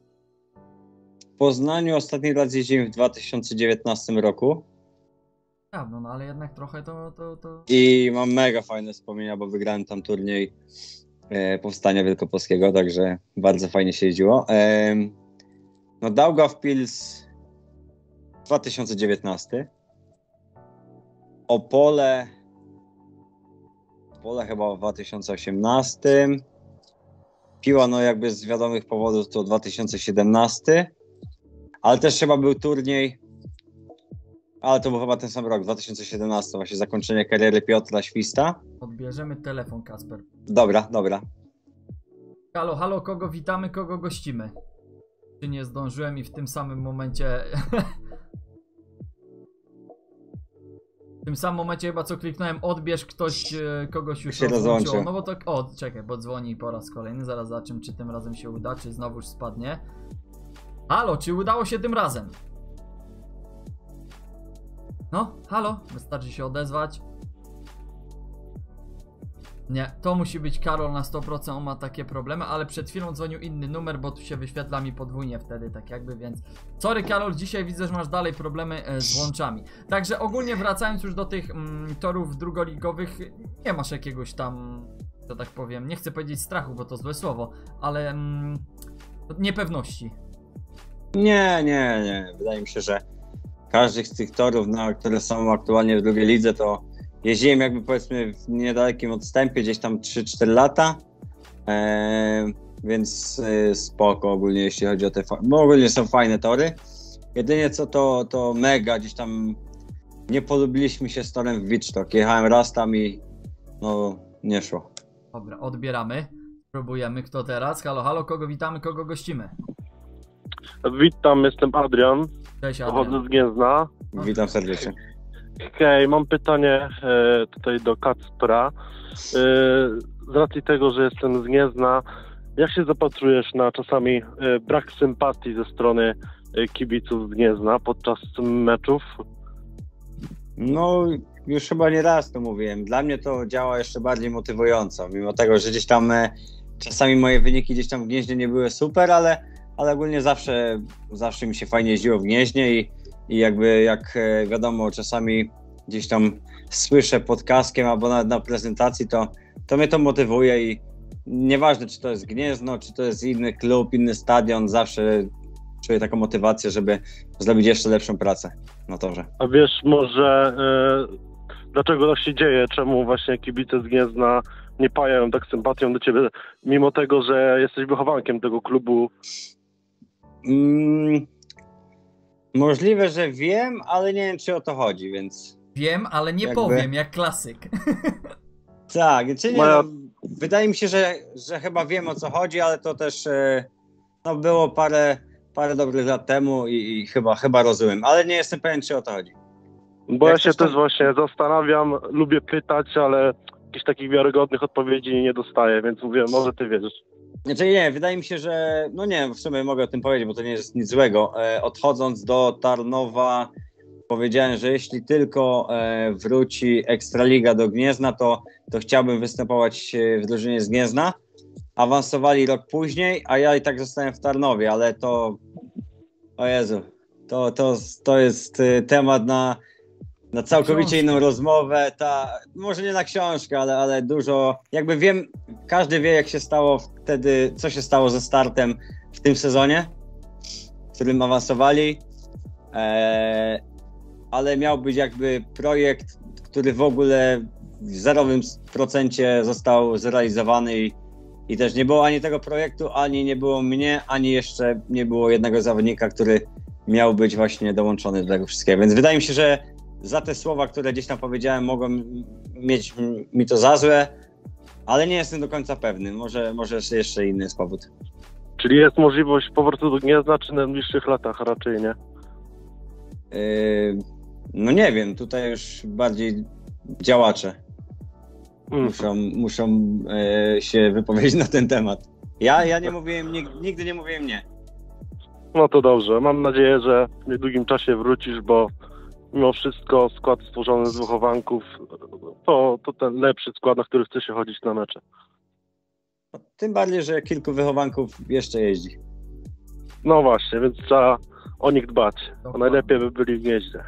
W Poznaniu ostatni raz jeździłem w 2019 roku. Dawno, no ale jednak trochę to... I mam mega fajne wspomnienia, bo wygrałem tam turniej Powstania Wielkopolskiego, także bardzo fajnie się jeździło. No Daugavpils 2019. Opole chyba w 2018. Piła, no jakby z wiadomych powodów to 2017. Ale też chyba był turniej, ale to był chyba ten sam rok, 2017, właśnie zakończenie kariery Piotra Śwista. Odbierzemy telefon, Kasper. Dobra. Halo, kogo witamy, kogo gościmy? Czy nie zdążyłem i w tym samym momencie... W tym samym momencie chyba co kliknąłem, odbierz kogoś już się rozłączył. No bo to... O, czekaj, bo dzwoni po raz kolejny, zaraz zobaczymy, czy tym razem się uda, czy znowuż spadnie. Halo, czy udało się tym razem? No, halo, wystarczy się odezwać. Nie, to musi być Karol na 100%, on ma takie problemy, ale przed chwilą dzwonił inny numer, bo tu się wyświetla mi podwójnie wtedy, tak jakby, więc... Sorry Karol, dzisiaj widzę, że masz dalej problemy z łączami. Także ogólnie wracając już do tych torów drugoligowych, nie masz jakiegoś tam, że tak powiem, nie chcę powiedzieć strachu, bo to złe słowo, ale niepewności. Nie. Wydaje mi się, że każdy z tych torów, które są aktualnie w drugiej lidze, to jeździłem jakby powiedzmy w niedalekim odstępie, gdzieś tam 3-4 lata, więc spoko ogólnie, jeśli chodzi o te... Bo ogólnie są fajne tory. Jedynie co to mega, gdzieś tam nie polubiliśmy się z torem w Wittstock. Jechałem raz tam i no nie szło. Dobra, odbieramy. Spróbujemy, kto teraz? Halo, kogo witamy, kogo gościmy? Witam, jestem Adrian. Cześć Adrian. Pochodzę z Gniezna. Witam serdecznie. Okej, mam pytanie tutaj do Kacpra. Z racji tego, że jestem z Gniezna, jak się zapatrujesz na czasami brak sympatii ze strony kibiców z Gniezna podczas meczów? No, już chyba nie raz to mówiłem. Dla mnie to działa jeszcze bardziej motywująco, mimo tego, że gdzieś tam czasami moje wyniki gdzieś tam w Gnieźnie nie były super, ale ogólnie zawsze mi się fajnie jeździło w Gnieźnie i jakby jak wiadomo, czasami gdzieś tam słyszę pod kaskiem albo nawet na prezentacji, to mnie to motywuje i nieważne, czy to jest Gniezno, czy to jest inny klub, inny stadion, zawsze czuję taką motywację, żeby zrobić jeszcze lepszą pracę na torze. A wiesz może dlaczego tak się dzieje? Czemu właśnie kibice z Gniezna nie pajają tak sympatią do ciebie, mimo tego, że jesteś wychowankiem tego klubu? Możliwe, że wiem, ale nie wiem, czy o to chodzi, więc Wiem, ale nie Jakby- powiem, jak klasyk. Tak, czy nie, Moja- no, wydaje mi się, że chyba wiem, o co chodzi, ale to też no, było parę dobrych lat temu i chyba rozumiem, ale nie jestem pewien, czy o to chodzi. Bo Jak ja się coś tam- też właśnie zastanawiam, lubię pytać, ale jakichś takich wiarygodnych odpowiedzi nie dostaję, więc mówię, może ty wiesz. Znaczy nie, wydaje mi się, że no nie, w sumie mogę o tym powiedzieć, bo to nie jest nic złego. Odchodząc do Tarnowa, powiedziałem, że jeśli tylko wróci Ekstraliga do Gniezna, to chciałbym występować w drużynie z Gniezna. Awansowali rok później, a ja i tak zostałem w Tarnowie, ale to, o Jezu, to jest temat na całkowicie książkę. inną rozmowę, może nie na książkę, ale dużo, jakby wiem, każdy wie, jak się stało wtedy, co się stało ze startem w tym sezonie, w którym awansowali, ale miał być jakby projekt, który w ogóle w 0% został zrealizowany i też nie było ani tego projektu, ani nie było mnie, ani jeszcze nie było jednego zawodnika, który miał być właśnie dołączony do tego wszystkiego, więc wydaje mi się, że za te słowa, które gdzieś tam powiedziałem, mogą mieć mi to za złe, ale nie jestem do końca pewny. Może jeszcze inny jest powód. Czyli jest możliwość powrotu do Gniezna, czy na najbliższych latach raczej nie? No nie wiem, tutaj już bardziej działacze muszą się wypowiedzieć na ten temat. Ja nie mówiłem, nigdy nie mówiłem nie. No to dobrze, mam nadzieję, że w niedługim czasie wrócisz, bo mimo wszystko skład stworzony z wychowanków to ten lepszy skład, na który chce się chodzić na mecze. Tym bardziej, że kilku wychowanków jeszcze jeździ. No właśnie, więc trzeba o nich dbać. A Dokładnie. najlepiej by byli w Gnieźnie.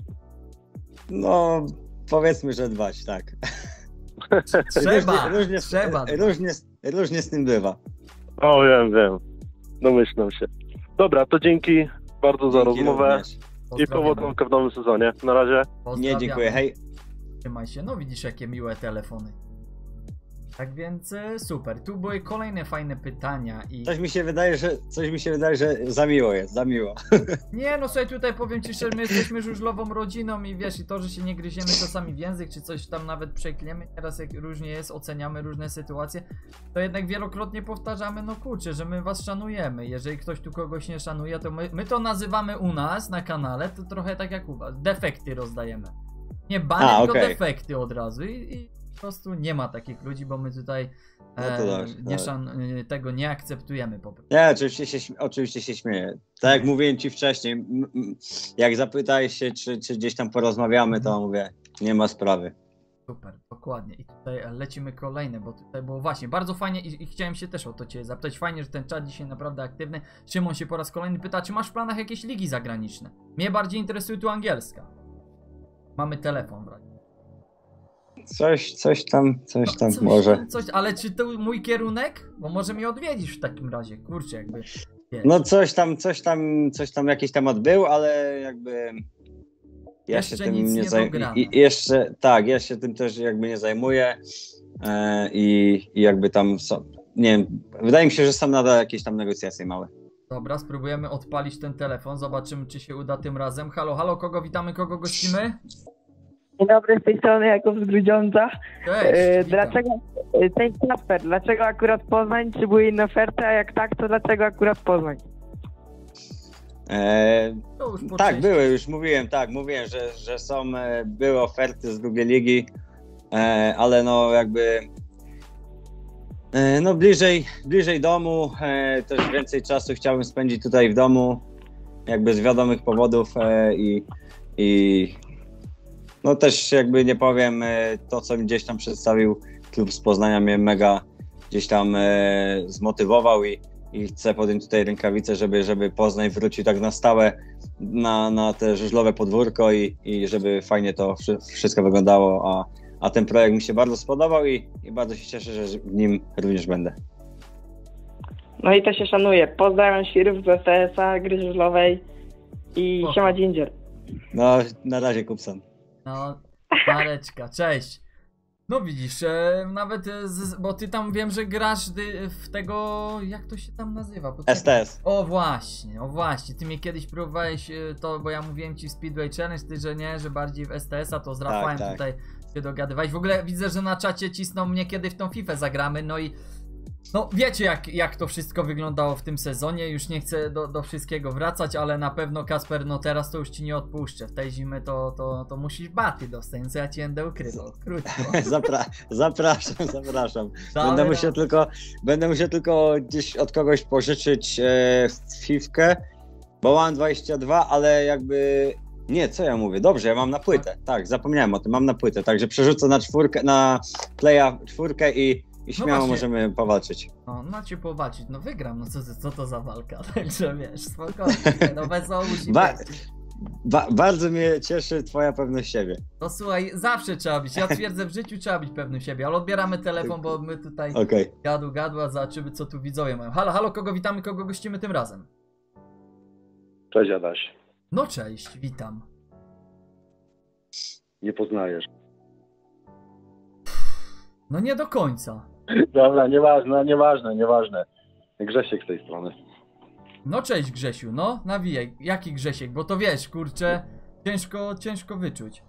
No, powiedzmy, że dbać, tak. Trzeba, różnie, trzeba. różnie z tym bywa. O, wiem. Domyślam się. Dobra, to dzięki bardzo za Dzięki rozmowę również. i powodzonka w nowym sezonie. Na razie. Nie, Pozdrawiamy. dziękuję, hej. Trzymaj się. No widzisz, jakie miłe telefony. Tak więc super. Tu były kolejne fajne pytania i... Coś mi się wydaje, że za miło jest, za miło. Nie, no słuchaj, tutaj powiem ci, że my jesteśmy żużlową rodziną i wiesz, i to, że się nie gryziemy czasami w język, czy coś tam nawet przeklniemy, teraz jak różnie jest, oceniamy różne sytuacje, to jednak wielokrotnie powtarzamy, no kurczę, że my was szanujemy. Jeżeli ktoś tu kogoś nie szanuje, to my to nazywamy u nas na kanale, to trochę tak jak u was, defekty rozdajemy. Nie bany, tylko okej. defekty od razu i po prostu nie ma takich ludzi, bo my tutaj No to dobrze, tego nie akceptujemy po prostu. Nie, oczywiście się śmieję. Tak jak mówiłem ci wcześniej, jak zapytałeś się, czy gdzieś tam porozmawiamy, to mówię, nie ma sprawy. Super, dokładnie. I tutaj lecimy kolejne, bo tutaj było właśnie bardzo fajnie i chciałem się też o to cię zapytać. Fajnie, że ten czat dzisiaj naprawdę aktywny. Szymon się po raz kolejny pyta, czy masz w planach jakieś ligi zagraniczne? Mnie bardziej interesuje tu angielska. Mamy telefon w razie. Coś tam może. Ale czy to mój kierunek? Bo może mnie odwiedzisz w takim razie, kurczę, jakby. Wiesz. No coś tam jakiś temat był, ale jakby ja Jeszcze się tym nic nie zajmuję. dograne. Ja się tym też jakby nie zajmuję i jakby tam są, nie wiem, wydaje mi się, że są nadal jakieś tam negocjacje małe. Dobra, spróbujemy odpalić ten telefon, zobaczymy, czy się uda tym razem. Halo, halo, kogo witamy, kogo gościmy? Dzień dobry, z tej strony Jakub z Grudziądza. Cześć, witam. Cześć Kasper, dlaczego akurat Poznań? Czy były inne oferty, a jak tak, to dlaczego akurat Poznań? To już po Tak, części. były, już mówiłem, że są, były oferty z drugiej ligi, ale no jakby no bliżej domu, też więcej czasu chciałbym spędzić tutaj w domu, jakby z wiadomych powodów i no też jakby nie powiem, to co mi gdzieś tam przedstawił klub z Poznania mnie mega gdzieś tam zmotywował i chcę podjąć tutaj rękawice, żeby Poznań wrócił tak na stałe na te żużlowe podwórko i żeby fajnie to wszystko wyglądało, a ten projekt mi się bardzo spodobał i bardzo się cieszę, że w nim również będę. No i to się szanuje. Pozdrawiam świrów z STS-a, gry żużlowej i siema Ginger. No, na razie Kupson. No, Mareczka, cześć. No widzisz, nawet, bo ty tam wiem, że grasz w tego, jak to się tam nazywa? STS. O właśnie, ty mnie kiedyś próbowałeś to, bo ja mówiłem ci Speedway Challenge, ty, że nie, że bardziej w STS-a, to z Rafałem tak. tutaj się dogadywałeś. W ogóle widzę, że na czacie cisną mnie, kiedy w tą FIFA zagramy, no i no wiecie jak to wszystko wyglądało w tym sezonie, już nie chcę do wszystkiego wracać, ale na pewno Kacper, no teraz to już ci nie odpuszczę, w tej zimy to musisz baty dostać, co ja ci będę ukrywał, krótko. Zapraszam. Będę musiał tylko gdzieś od kogoś pożyczyć fifkę, bo mam 22, ale jakby... Nie, co ja mówię? Dobrze, ja mam na płytę. Tak, zapomniałem o tym, mam na płytę, także przerzucę na playa 4 i śmiało możemy powalczyć. No, macie powalczyć, no wygram, no co to za walka, także wiesz, spokojnie, no wesoło musi być. Bardzo mnie cieszy twoja pewność siebie. No słuchaj, zawsze trzeba być, ja twierdzę, w życiu trzeba być pewnym siebie, ale odbieramy telefon, bo my tutaj gadu, a zobaczymy co tu widzowie mają. Halo, kogo witamy, kogo gościmy tym razem? Cześć Adaś. No cześć, witam. Nie poznajesz. No nie do końca. Dobra, nieważne. Grzesiek z tej strony. No cześć Grzesiu, no nawijaj. Jaki Grzesiek? Bo to wiesz, kurczę, ciężko wyczuć.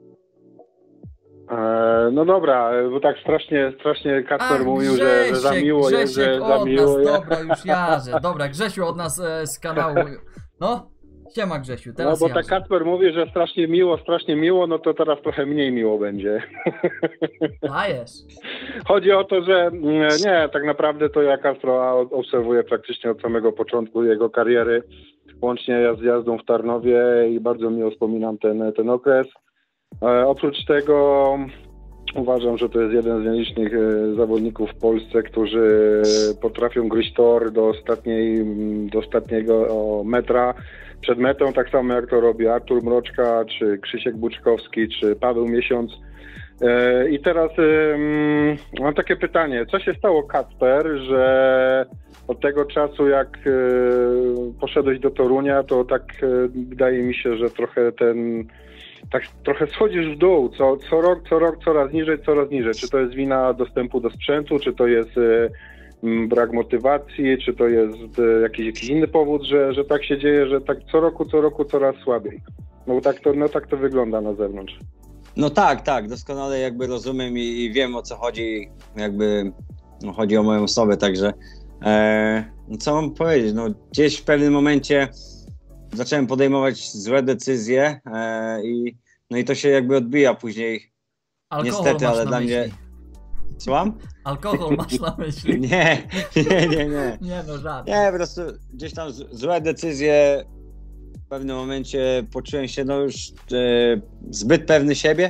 No dobra, bo tak strasznie Kacper mówił, że za miło jest, że za miło jest. Dobra, już jarzę. Dobra, Grzesiu od nas z kanału. No, siema Grzesiu, teraz no bo tak Kacper mówi, że strasznie miło, no to teraz trochę mniej miło będzie. Dajesz. Chodzi o to, że nie, tak naprawdę to ja Kacpra obserwuję praktycznie od samego początku jego kariery, łącznie z jazdą w Tarnowie i bardzo miło wspominam ten okres. Oprócz tego uważam, że to jest jeden z nielicznych zawodników w Polsce, którzy potrafią gryźć tor do ostatniego metra. Przed metą, tak samo jak to robi Artur Mroczka, czy Krzysiek Buczkowski, czy Paweł Miesiąc. I teraz mam takie pytanie. Co się stało, Kacper, że od tego czasu, jak poszedłeś do Torunia, to tak wydaje mi się, że trochę schodzisz w dół, co rok coraz niżej. Czy to jest wina dostępu do sprzętu, czy to jest brak motywacji, czy to jest jakiś inny powód, że tak się dzieje, że tak co roku coraz słabiej. No tak to wygląda na zewnątrz. No tak, doskonale jakby rozumiem i wiem, o co chodzi, jakby chodzi o moją osobę, także no co mam powiedzieć, no gdzieś w pewnym momencie zacząłem podejmować złe decyzje i to się jakby odbija później. Alkohol niestety, ale dla mnie... Słucham? Alkohol masz na myśli? Nie. Nie, no żadne. Nie, po prostu gdzieś tam złe decyzje w pewnym momencie poczułem się już zbyt pewny siebie.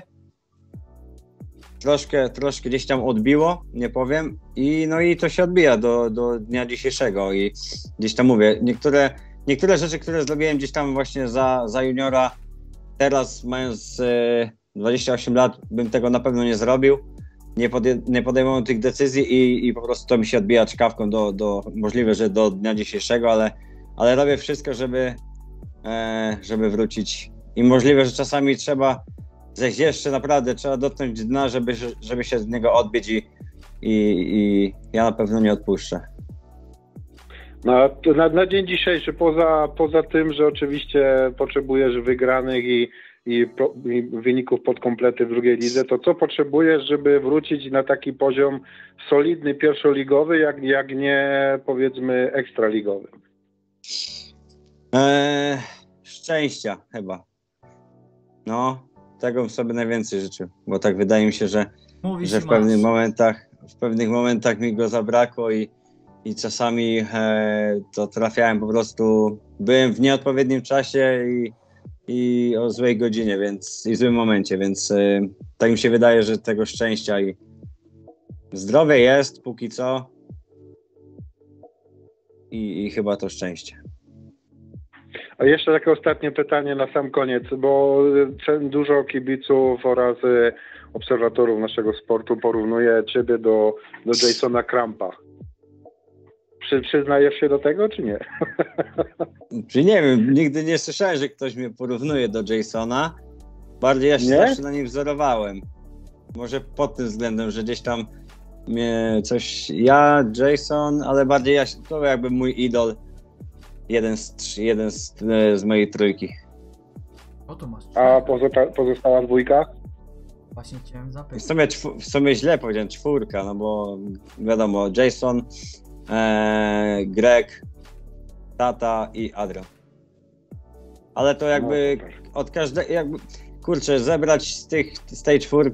Troszkę gdzieś tam odbiło, nie powiem. I to się odbija do dnia dzisiejszego i gdzieś tam mówię, niektóre rzeczy, które zrobiłem gdzieś tam właśnie za juniora, teraz mając 28 lat bym tego na pewno nie zrobił. Nie podejmował tych decyzji i po prostu to mi się odbija czkawką możliwe, że do dnia dzisiejszego, ale robię wszystko, żeby wrócić. I możliwe, że czasami trzeba zejść jeszcze, naprawdę trzeba dotknąć dna, żeby się z niego odbić i ja na pewno nie odpuszczę. Na dzień dzisiejszy, poza tym, że oczywiście potrzebujesz wygranych i wyników pod komplety w drugiej lidze, to co potrzebujesz, żeby wrócić na taki poziom solidny, pierwszoligowy, jak nie powiedzmy ekstraligowy? Szczęścia chyba. No, tego bym sobie najwięcej życzył, bo tak wydaje mi się, że w pewnych momentach mi go zabrakło i czasami to trafiałem po prostu, byłem w nieodpowiednim czasie i o złej godzinie, i w złym momencie, więc tak mi się wydaje, że tego szczęścia i zdrowie jest póki co i chyba to szczęście. A jeszcze takie ostatnie pytanie na sam koniec, bo dużo kibiców oraz obserwatorów naszego sportu porównuje ciebie do Jasona Krampa. Przyznajesz się do tego, czy nie? Czy nie wiem, nigdy nie słyszałem, że ktoś mnie porównuje do Jasona. Bardziej ja się zawsze na nim wzorowałem. Może pod tym względem, że gdzieś tam mnie coś... Ja, Jason, ale bardziej ja, to jakby mój idol. Jeden z mojej trójki. O, tu masz. A pozostała dwójka? Właśnie chciałem zapytać. W sumie źle powiedziałem, 4, no bo wiadomo, Jason, Greg, Tata i Adrian. Ale to jakby od każdego, jakby, kurczę, zebrać z tej 4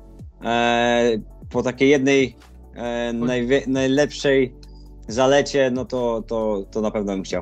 po takiej jednej najlepszej zalecie, no to na pewno bym chciał.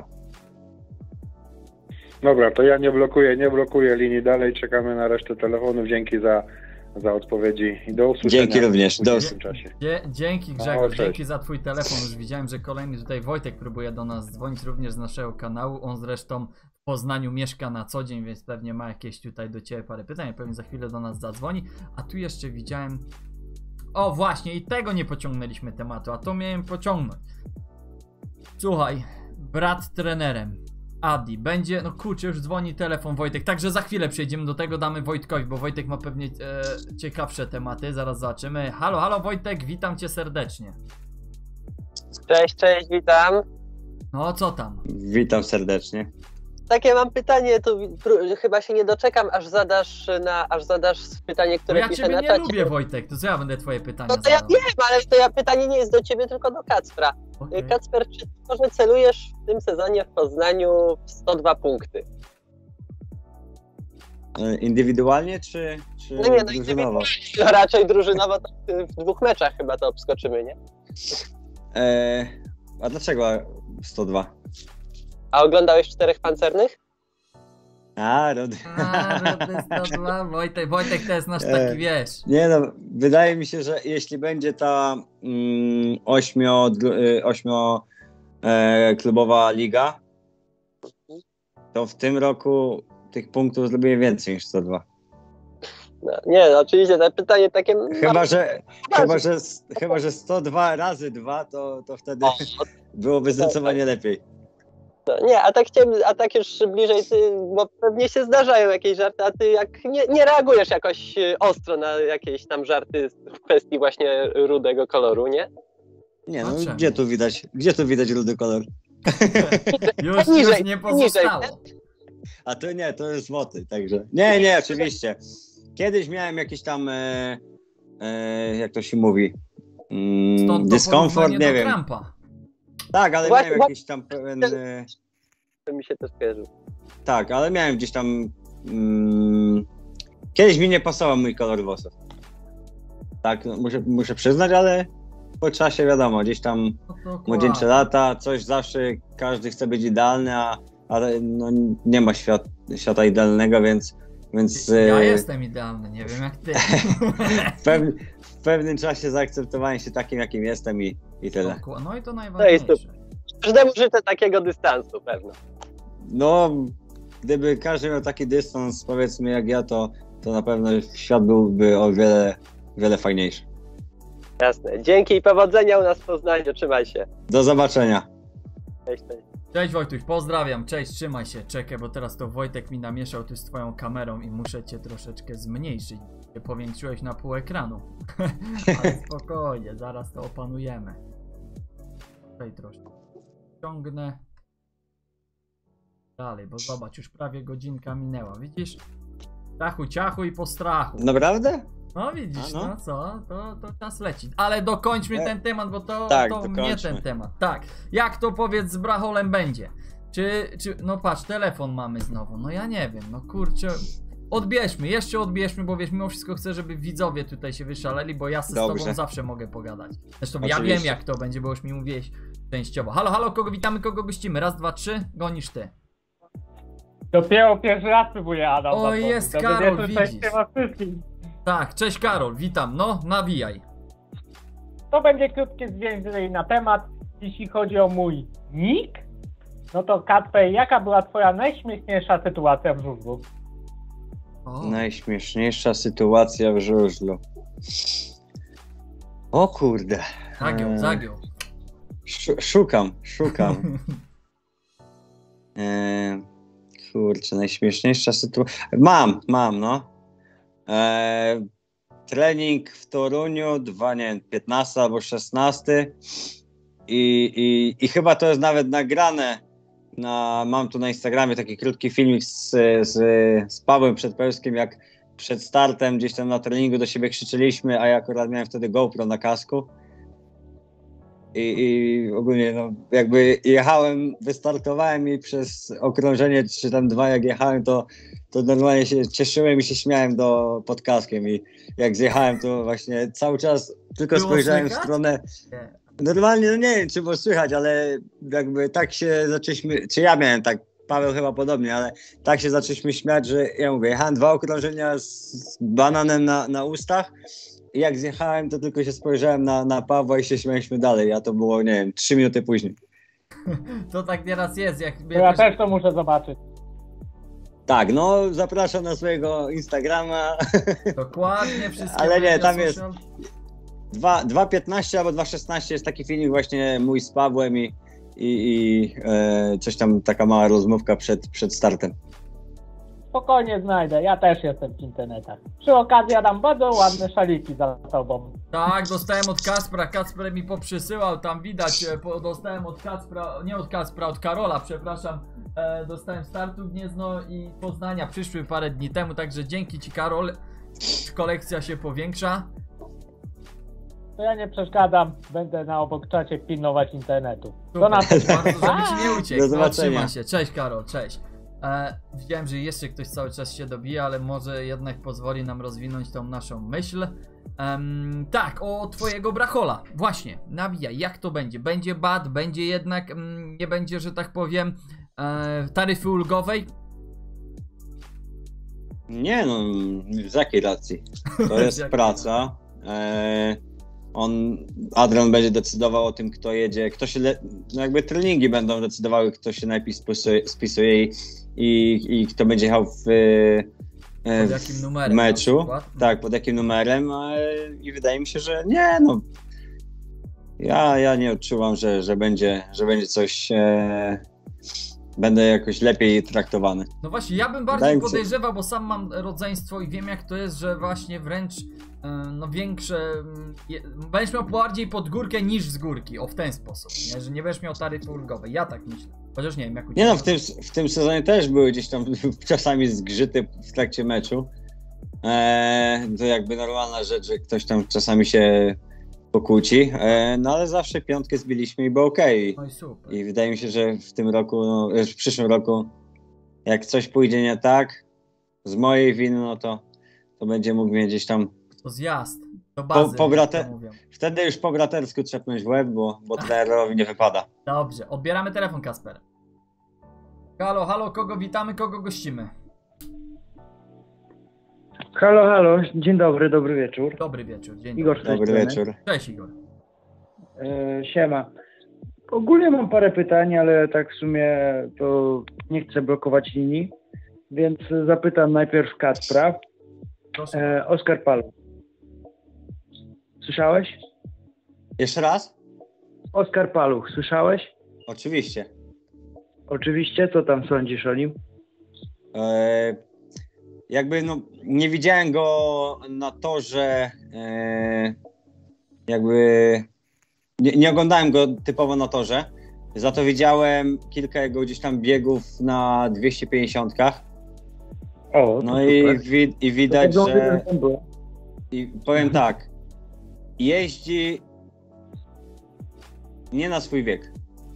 Dobra, to ja nie blokuję linii dalej, czekamy na resztę telefonów. Dzięki za odpowiedzi i do usłyszenia. Dzięki również. W tym czasie. Dzięki Grzegorz, dzięki za twój telefon. Już widziałem, że kolejny tutaj Wojtek próbuje do nas dzwonić, również z naszego kanału. On zresztą w Poznaniu mieszka na co dzień, więc pewnie ma jakieś tutaj do ciebie parę pytań. Pewnie za chwilę do nas zadzwoni. A tu jeszcze widziałem... O właśnie, i tego nie pociągnęliśmy tematu, a to miałem pociągnąć. Słuchaj, brat trenerem. Adi, będzie, no kurczę, już dzwoni telefon Wojtek, także za chwilę przejdziemy do tego, damy Wojtkowi, bo Wojtek ma pewnie ciekawsze tematy, zaraz zobaczymy. Halo Wojtek, witam cię serdecznie. Cześć, witam. No, co tam? Witam serdecznie. Takie mam pytanie, to chyba się nie doczekam, aż zadasz pytanie, które ja piszę ciebie na nie czacie. lubię, Wojtek, to co ja będę twoje pytania No to ja zadał? wiem, ale to pytanie nie jest do ciebie, tylko do Kacpra. Okay. Kacper, czy może celujesz w tym sezonie w Poznaniu w 102 punkty? Indywidualnie czy drużynowo? No raczej drużynowo, to w 2 meczach chyba to obskoczymy, nie? A dlaczego 102? A oglądałeś 4 pancernych? Rody 102, Wojtek to jest nasz taki, wiesz. Nie no, wydaje mi się, że jeśli będzie ta 8-klubowa liga, to w tym roku tych punktów zrobię więcej niż 102. No, nie, no, oczywiście to pytanie takie... Chyba, że 102 razy 2, to wtedy byłoby zdecydowanie lepiej. No, nie, a tak już bliżej, bo pewnie się zdarzają jakieś żarty, a ty nie reagujesz jakoś ostro na jakieś tam żarty w kwestii właśnie rudego koloru, nie? Nie, no gdzie tu widać rudy kolor? Już nie pozostało. A to nie, to jest złoty, także... Nie, oczywiście. Kiedyś miałem jakiś tam, jak to się mówi, dyskomfort, nie wiem. Krampa. Tak, ale miałem jakiś tam pewien... To mi się też kojarzy. Tak, ale miałem gdzieś tam... Kiedyś mi nie pasował mój kolor włosów. Tak, no, muszę przyznać, ale po czasie wiadomo, gdzieś tam młodzieńcze lata, coś zawsze, każdy chce być idealny, ale no, nie ma świata idealnego, więc... Ja jestem idealny, nie wiem jak ty. W pewnym czasie zaakceptowałem się takim, jakim jestem i tyle. No i to najważniejsze. Każdemu życzę takiego dystansu, pewno. No, gdyby każdy miał taki dystans, powiedzmy jak ja, to na pewno świat byłby o wiele fajniejszy. Jasne. Dzięki i powodzenia u nas w Poznaniu. Trzymaj się. Do zobaczenia. Cześć. Cześć Wojtuś, pozdrawiam, cześć, trzymaj się, czekaj, bo teraz to Wojtek mi namieszał tu z twoją kamerą i muszę cię troszeczkę zmniejszyć. Powiększyłeś na pół ekranu. Ale spokojnie, zaraz to opanujemy. Tutaj troszkę ciągnę. Dalej, bo zobacz, już prawie godzinka minęła, widzisz? Ciachu i po strachu. Naprawdę? No widzisz, no co, to czas leci. Ale dokończmy ten temat, bo to mnie ten temat. Tak, jak to powiedz z Bracholem będzie? Czy, no patrz, telefon mamy znowu, no ja nie wiem, no kurczę. Jeszcze odbierzmy, bo wiesz, mimo wszystko chcę, żeby widzowie tutaj się wyszaleli, bo ja z tobą zawsze mogę pogadać. Zresztą oczywiście. Ja wiem jak to będzie, bo już mi mówiłeś częściowo. Halo, kogo witamy, kogo gościmy? Raz, dwa, trzy, gonisz ty. Dopiero pierwszy raz próbuję, Adam. O, jest Karol, widzisz. Tak, cześć Karol, witam, no, nawijaj. To będzie krótkie zwięźlenie na temat. Jeśli chodzi o mój nick, no to Kacper, jaka była twoja najśmieszniejsza sytuacja w żużlu? Najśmieszniejsza sytuacja w żużlu. O kurde. Zagiął. Szukam. Kurczę, najśmieszniejsza sytuacja. Mam, no. trening w Toruniu, 15 albo 16 i chyba to jest nawet nagrane, mam tu na Instagramie taki krótki filmik z Pawłem Przedpełskim, jak przed startem gdzieś tam na treningu do siebie krzyczeliśmy, a ja akurat miałem wtedy GoPro na kasku i ogólnie no, jakby jechałem, wystartowałem i przez okrążenie czy tam 2 jak jechałem, to normalnie się cieszyłem i się śmiałem pod kaskiem i jak zjechałem, to właśnie cały czas tylko spojrzałem w stronę. Normalnie, no nie wiem, czy było słychać, ale jakby tak się zaczęliśmy, czy ja miałem tak, Paweł chyba podobnie, ale tak się zaczęliśmy śmiać, że ja mówię, jechałem 2 okrążenia z bananem na ustach i jak zjechałem, to tylko się spojrzałem na Pawła i się śmialiśmy dalej, a to było, nie wiem, 3 minuty później. To tak nieraz jest, jak... Ja też to muszę zobaczyć. Tak, no zapraszam na swojego Instagrama. Dokładnie, wszystkie. Ale nie, tam jest 2.15 albo 2.16 jest taki filmik właśnie mój z Pawłem i coś tam, taka mała rozmówka przed startem. Spokojnie znajdę, ja też jestem w internetach. Przy okazji Adam, bardzo ładne szaliki za tobą. Tak, dostałem od Kacpra, Kacper mi poprzysyłał, tam widać, dostałem od Kacpra, nie od Kacpra, od Karola, przepraszam, dostałem startu Gniezno i Poznania, przyszły parę dni temu, także dzięki ci, Karol, kolekcja się powiększa. To ja nie przeszkadzam, będę na obok czacie pilnować internetu. Super, bardzo, żeby ci nie uciekł. Do zobaczenia. Trzymaj się, cześć Karol, cześć. Widziałem, że jeszcze ktoś cały czas się dobija, ale może jednak pozwoli nam rozwinąć tą naszą myśl. Tak, o twojego Brachola. Właśnie, nawijaj, jak to będzie? Będzie bad, będzie jednak, nie będzie, że tak powiem, taryfy ulgowej? Nie no, z jakiej racji? To jest praca. Adrian będzie decydował o tym, kto jedzie, kto się, no jakby treningi będą decydowały, kto się najpierw spisuje i kto będzie jechał w jakim numerem, meczu. Tak, pod jakim numerem. I wydaje mi się, że nie, no. Ja nie odczuwam, że będzie coś. Będę jakoś lepiej traktowany. No właśnie, ja bym bardziej podejrzewał, bo sam mam rodzeństwo i wiem, jak to jest, że właśnie wręcz no większe, będziesz miał bardziej pod górkę niż z górki, o w ten sposób, nie? Że nie będziesz miał taryfy ulgowej, ja tak myślę, chociaż nie wiem jak u ciebie. Nie no, w tym sezonie też były gdzieś tam czasami zgrzyty w trakcie meczu, to jakby normalna rzecz, że ktoś tam czasami się pokłóci, no ale zawsze piątkę zbiliśmy i było okej. No i super. I wydaje mi się, że w tym roku, no, w przyszłym roku, jak coś pójdzie nie tak, z mojej winy, no to będzie mógł mieć gdzieś tam to zjazd do bazy, wtedy już po bratersku trzepnąć w łeb, bo trenerowi nie wypada. Dobrze, odbieramy telefon, Kasper. Halo, kogo witamy, kogo gościmy? Halo, dzień dobry, dobry wieczór. Dobry wieczór, dzień Igor, dobry wieczór. Cześć Igor. Siema. Ogólnie mam parę pytań, ale tak w sumie to nie chcę blokować linii, więc zapytam najpierw Kacpra. Oskar Paluch. Słyszałeś? Jeszcze raz? Oskar Paluch, słyszałeś? Oczywiście. Oczywiście, co tam sądzisz o nim? Jakby no, nie widziałem go na torze, jakby nie oglądałem go typowo na torze, za to widziałem kilka jego gdzieś tam biegów na 250-kach. O, no i widać, że i powiem tak, jeździ nie na swój wiek.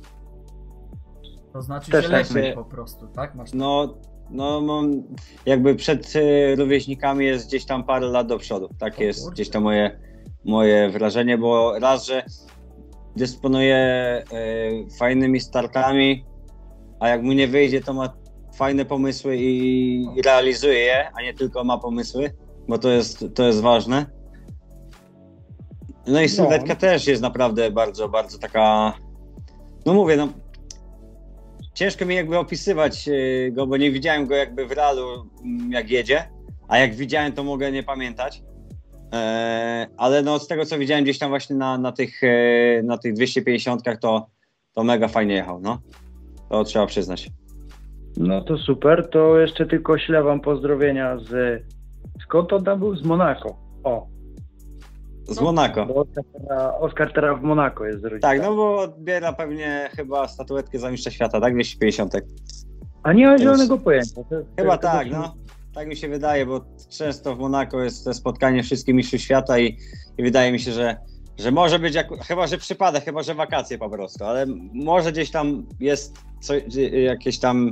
To znaczy, że lepiej po prostu, tak? Masz No, jakby przed rówieśnikami jest gdzieś tam parę lat do przodu. Tak jest gdzieś to moje wrażenie, bo raz, że dysponuje fajnymi startami, a jak mu nie wyjdzie, to ma fajne pomysły i realizuje je, a nie tylko ma pomysły, bo to jest ważne. No i sylwetka też jest naprawdę bardzo, bardzo taka, no mówię, no ciężko mi jakby opisywać go, bo nie widziałem go jakby w realu, jak jedzie, a jak widziałem, to mogę nie pamiętać. Ale no z tego, co widziałem gdzieś tam właśnie na tych 250-kach, to mega fajnie jechał, no. To trzeba przyznać. No to super, to jeszcze tylko ślę wam pozdrowienia skąd on tam był? Z Monako. O, Z Monako. Bo Oskar teraz w Monako jest z rodzicami. Tak, no bo odbiera pewnie chyba statuetkę za mistrza świata, tak? 250. A nie ma zielonego pojęcia. Chyba tak, no. Tak mi się wydaje, bo często w Monako jest to spotkanie wszystkich mistrzów świata i wydaje mi się, że może być, chyba że przypadek, chyba że wakacje po prostu, ale może gdzieś tam jest jakieś tam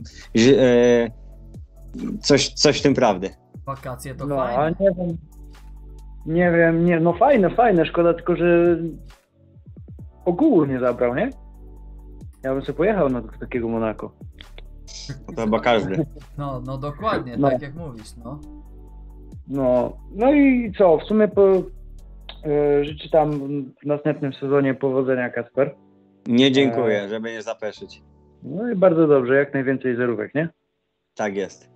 coś w tym prawdy. Wakacje to No, fajne. ale nie wiem, no fajne, szkoda tylko, że ogółu nie zabrał, nie? Ja bym sobie pojechał do takiego Monako. No to chyba każdy. No dokładnie, No. tak jak mówisz, no. No i co, w sumie życzę tam w następnym sezonie powodzenia, Kacper. Nie dziękuję, żeby nie zapeszyć. No i bardzo dobrze, jak najwięcej zerówek, nie? Tak jest.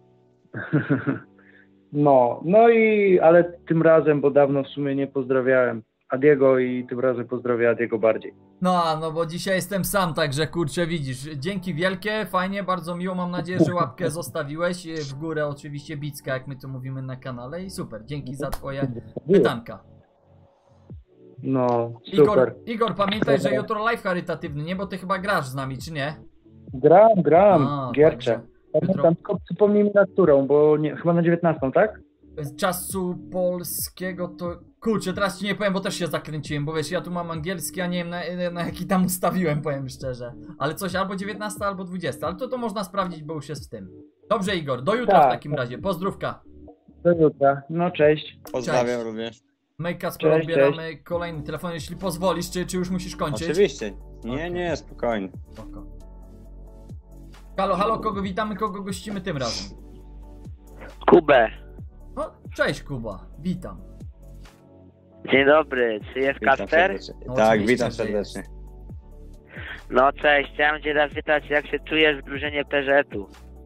Ale tym razem, bo dawno w sumie nie pozdrawiałem Adiego i tym razem pozdrowię Adiego bardziej. No bo dzisiaj jestem sam, także kurczę, widzisz. Dzięki wielkie, fajnie, bardzo miło, mam nadzieję, że łapkę zostawiłeś. W górę oczywiście bicka, jak my to mówimy na kanale i super, dzięki za twoje pytanka. No, super. Igor, pamiętaj, że jutro live charytatywny, nie? Bo ty chyba grasz z nami, czy nie? Gram, Giercze. Pamiętam, tylko przypomnij mi na którą, bo chyba na 19, tak? Z czasu polskiego to... Kurczę, teraz ci nie powiem, bo też się zakręciłem, bo wiesz, ja tu mam angielski, a nie wiem na jaki tam ustawiłem, powiem szczerze. Ale coś albo 19, albo 20, ale to można sprawdzić, bo już jest w tym. Dobrze, Igor, do jutra w takim razie, pozdrówka. Do jutra, no cześć. Pozdrawiam również. My, Kacper, odbieramy kolejny telefon, jeśli pozwolisz, czy już musisz kończyć? Oczywiście, nie, spokojnie. Spoko. Halo, kogo witamy, kogo gościmy tym razem? Kubę. No, cześć Kuba, witam. Dzień dobry, czy jest Kacper? No, tak, witam serdecznie. No cześć, chciałem cię zapytać, jak się czujesz w drużynie PZU?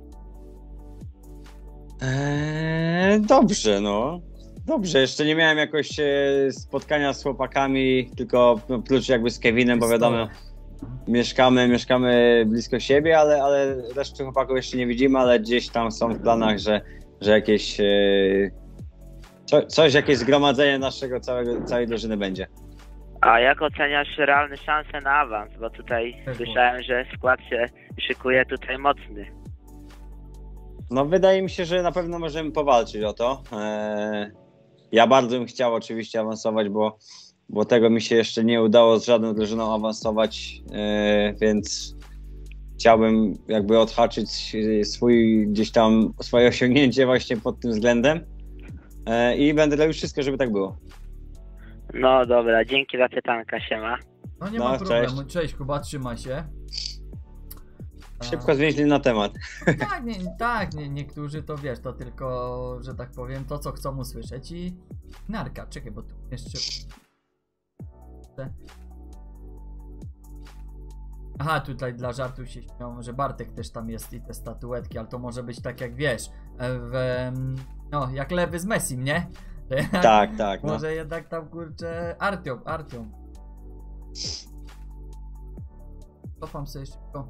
Dobrze, no. Dobrze, jeszcze nie miałem jakoś spotkania z chłopakami, tylko oprócz jakby z Kevinem, bo wiadomo, mieszkamy blisko siebie, ale reszty chłopaków jeszcze nie widzimy, ale gdzieś tam są w planach, że jakieś jakieś zgromadzenie naszego całej drużyny będzie. A jak oceniasz realne szanse na awans? Bo tutaj słyszałem, że skład się szykuje tutaj mocny. No wydaje mi się, że na pewno możemy powalczyć o to. Ja bardzo bym chciał oczywiście awansować, bo tego mi się jeszcze nie udało z żadną drużyną awansować, więc chciałbym jakby odhaczyć swoje osiągnięcie właśnie pod tym względem i będę robił wszystko, żeby tak było. No dobra, dzięki za pytanka, siema. No nie ma problemu, cześć Kuba, trzymaj się. Szybko zwięźli na temat. Niektórzy to wiesz, to tylko, że tak powiem, to co chcą usłyszeć i narka, czekaj, bo tu jeszcze... Aha, tutaj dla żartu się śmiał, że Bartek też tam jest i te statuetki, ale to może być tak jak wiesz, jak lewy z Messim, nie? Tak. Może jednak tam kurczę Artiom. Cofam sobie szybko.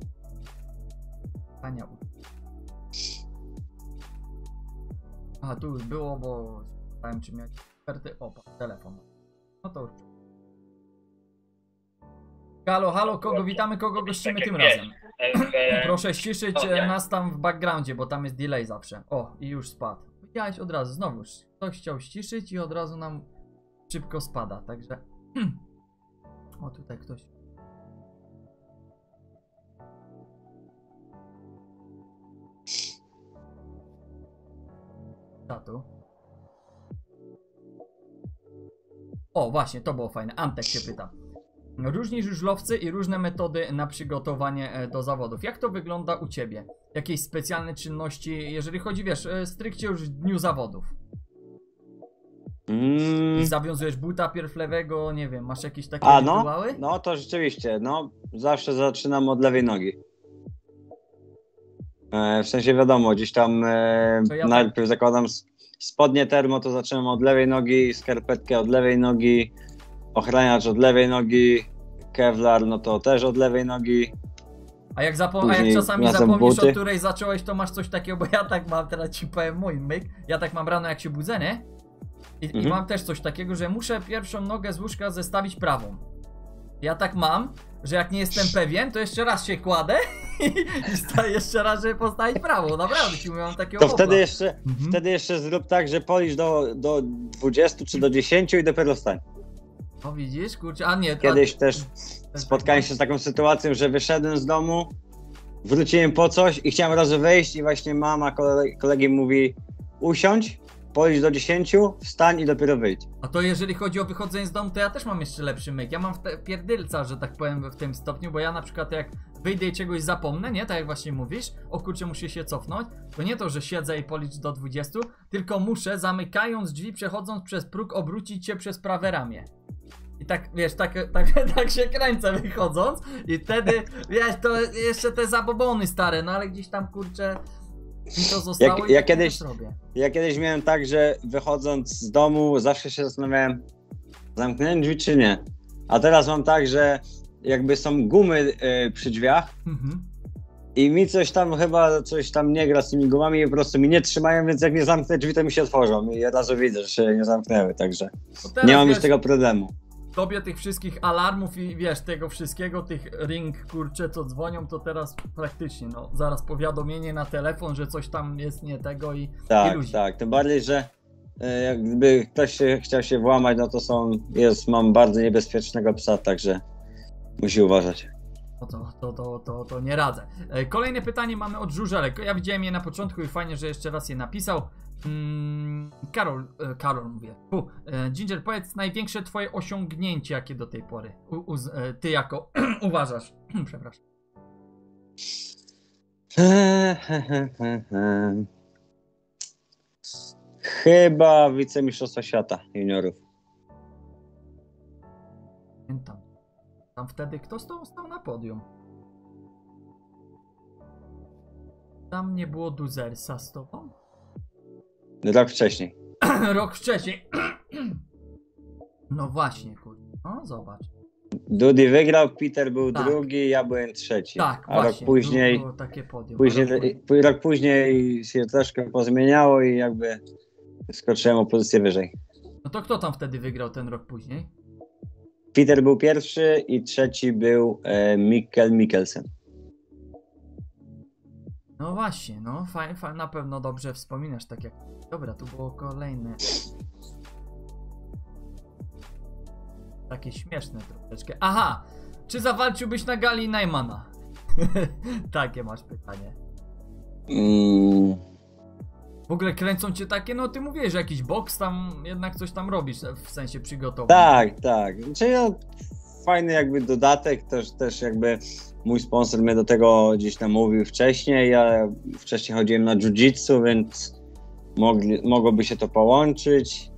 Aha, tu już było, bo pytałem, czy miał karty. Telefon. No to już. Halo, kogo witamy, kogo gościmy tym razem? Proszę ściszyć nas tam w backgroundzie, bo tam jest delay zawsze. O, i już spadł. Widziałeś od razu, znowuż. Ktoś chciał ściszyć i od razu nam szybko spada, także... O, tutaj ktoś... Czatu. O, właśnie, to było fajne. Antek się pyta. Różni żużlowcy i różne metody na przygotowanie do zawodów. Jak to wygląda u Ciebie? Jakieś specjalne czynności, jeżeli chodzi, wiesz, stricte już w dniu zawodów? Zawiązujesz buta pierw lewego, nie wiem, masz jakieś takie rytuały? No to rzeczywiście, zawsze zaczynam od lewej nogi. W sensie wiadomo, gdzieś tam najpierw zakładam spodnie termo, to zaczynam od lewej nogi, skarpetkę od lewej nogi, ochraniacz od lewej nogi, kevlar, no to też od lewej nogi. A jak czasami zapomnisz, o której zacząłeś, to masz coś takiego, bo ja tak mam, teraz ci powiem mój myk, ja tak mam rano jak się budzę, nie? I mam też coś takiego, że muszę pierwszą nogę z łóżka zestawić prawą. Ja tak mam, że jak nie jestem pewien, to jeszcze raz się kładę i staję jeszcze raz, żeby postawić prawą. Naprawdę ci mówię, mam takiego To wtedy jeszcze zrób tak, że policz do 20 czy do 10 i dopiero wstań. O widzisz, kurczę, a nie. Kiedyś też spotkałem się z taką sytuacją, że wyszedłem z domu, wróciłem po coś i chciałem raz wejść i właśnie mama kolegi mówi usiądź, policz do 10, wstań i dopiero wyjdź. A to jeżeli chodzi o wychodzenie z domu, to ja też mam jeszcze lepszy myk. Ja mam pierdylca, że tak powiem, w tym stopniu, bo ja na przykład jak wyjdę i czegoś zapomnę, nie? Tak jak właśnie mówisz, o kurczę, muszę się cofnąć, to nie to, że siedzę i policz do 20, tylko muszę, zamykając drzwi, przechodząc przez próg, obrócić się przez prawe ramię. I tak, wiesz, tak się kręcę wychodząc i wtedy, wiesz, to jeszcze te zabobony stare, no ale gdzieś tam, kurczę, mi to zostało ja kiedyś miałem tak, że wychodząc z domu zawsze się zastanawiałem, zamknąłem drzwi czy nie. A teraz mam tak, że jakby są gumy przy drzwiach i mi coś tam nie gra z tymi gumami i po prostu mi nie trzymają, więc jak nie zamknę drzwi, to mi się otworzą i od razu widzę, że się nie zamknęły, także nie mam już tego problemu. Tobie tych wszystkich alarmów i wiesz, tego wszystkiego, tych ring, kurcze, co dzwonią, to teraz praktycznie, no, zaraz powiadomienie na telefon, że coś tam jest nie tego i Tak, tym bardziej, że jakby ktoś chciał się włamać, no to mam bardzo niebezpiecznego psa, także musi uważać. To nie radzę. Kolejne pytanie mamy od Żużelek. Ja widziałem je na początku i fajnie, że jeszcze raz je napisał. Karol mówię. Ginger, powiedz największe twoje osiągnięcie, jakie do tej pory ty jako uważasz. Przepraszam. Chyba wicemistrzostwa świata juniorów. Pamiętam. Tam wtedy kto stał na podium? Tam nie było Duzersa z tobą? Rok wcześniej. Rok wcześniej. No właśnie, kurde. No zobacz. Dudy wygrał, Peter był drugi, ja byłem trzeci. Tak, a właśnie, rok później, było takie podium. rok później się troszkę pozmieniało i jakby skoczyłem o pozycję wyżej. No to kto tam wtedy wygrał ten rok później? Peter był pierwszy i trzeci był Mikkel Mikkelsen. No właśnie, no na pewno dobrze wspominasz, tak jak... Dobra, tu było kolejne. Takie śmieszne troszeczkę. Aha! Czy zawalczyłbyś na gali Najmana? Takie masz pytanie. W ogóle kręcą cię takie, no ty mówisz, że jakiś boks tam, jednak coś tam robisz, w sensie przygotowań. Tak. Czyli fajny jakby dodatek, też jakby mój sponsor mnie do tego gdzieś namówił wcześniej. Ja wcześniej chodziłem na jiu-jitsu, więc mogłoby się to połączyć.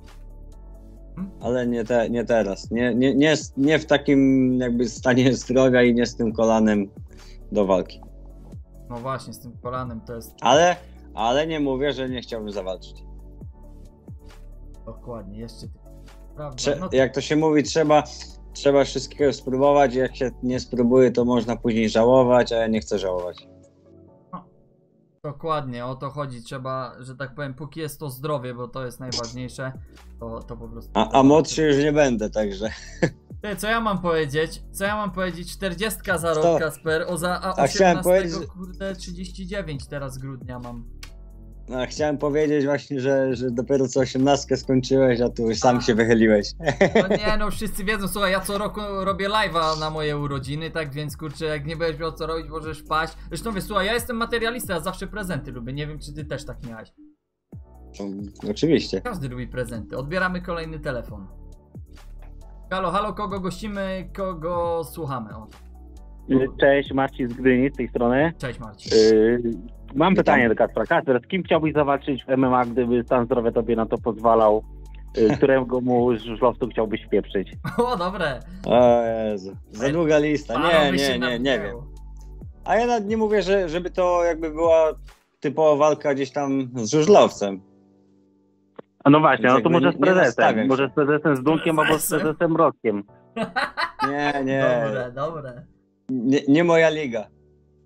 Ale nie teraz. Nie w takim jakby stanie zdrowia i nie z tym kolanem do walki. No właśnie, z tym kolanem to jest... Ale nie mówię, że nie chciałbym zawalczyć. Dokładnie, jeszcze... Prawda? Jak to się mówi, trzeba wszystkiego spróbować. Jak się nie spróbuje, to można później żałować, a ja nie chcę żałować. No, dokładnie, o to chodzi. Trzeba, że tak powiem, póki jest to zdrowie, bo to jest najważniejsze, to po prostu... A młodszy już nie będę, także... Ty, co ja mam powiedzieć? 40 za rok, Kasper, a 18, kurde, 39 teraz grudnia mam. No, chciałem powiedzieć właśnie, że dopiero co 18 skończyłeś, a tu już sam się wychyliłeś. No nie, no wszyscy wiedzą, słuchaj, ja co roku robię live'a na moje urodziny, tak więc kurczę, jak nie będziesz miał co robić, możesz wpaść. Zresztą wiesz, słuchaj, ja jestem materialista, ja zawsze prezenty lubię, nie wiem czy ty też tak miałeś. Oczywiście. Każdy lubi prezenty. Odbieramy kolejny telefon. Halo, kogo gościmy, kogo słuchamy? O. Cześć, Marcin z Gdyni z tej strony. Cześć Marcin. Mam pytanie do Kacpra. Kacper, z kim chciałbyś zawalczyć w MMA, gdyby stan zdrowia tobie na to pozwalał? Którego mu żużlowcu chciałbyś wpieprzyć? O, dobre. O Jezu, za długa lista. Nie wiem. A ja nawet nie mówię, żeby to jakby była typowa walka gdzieś tam z żużlowcem. A no właśnie, no to może z prezesem. Może z prezesem z Dunkiem albo z prezesem Roskiem. Nie. Dobre. Nie moja liga.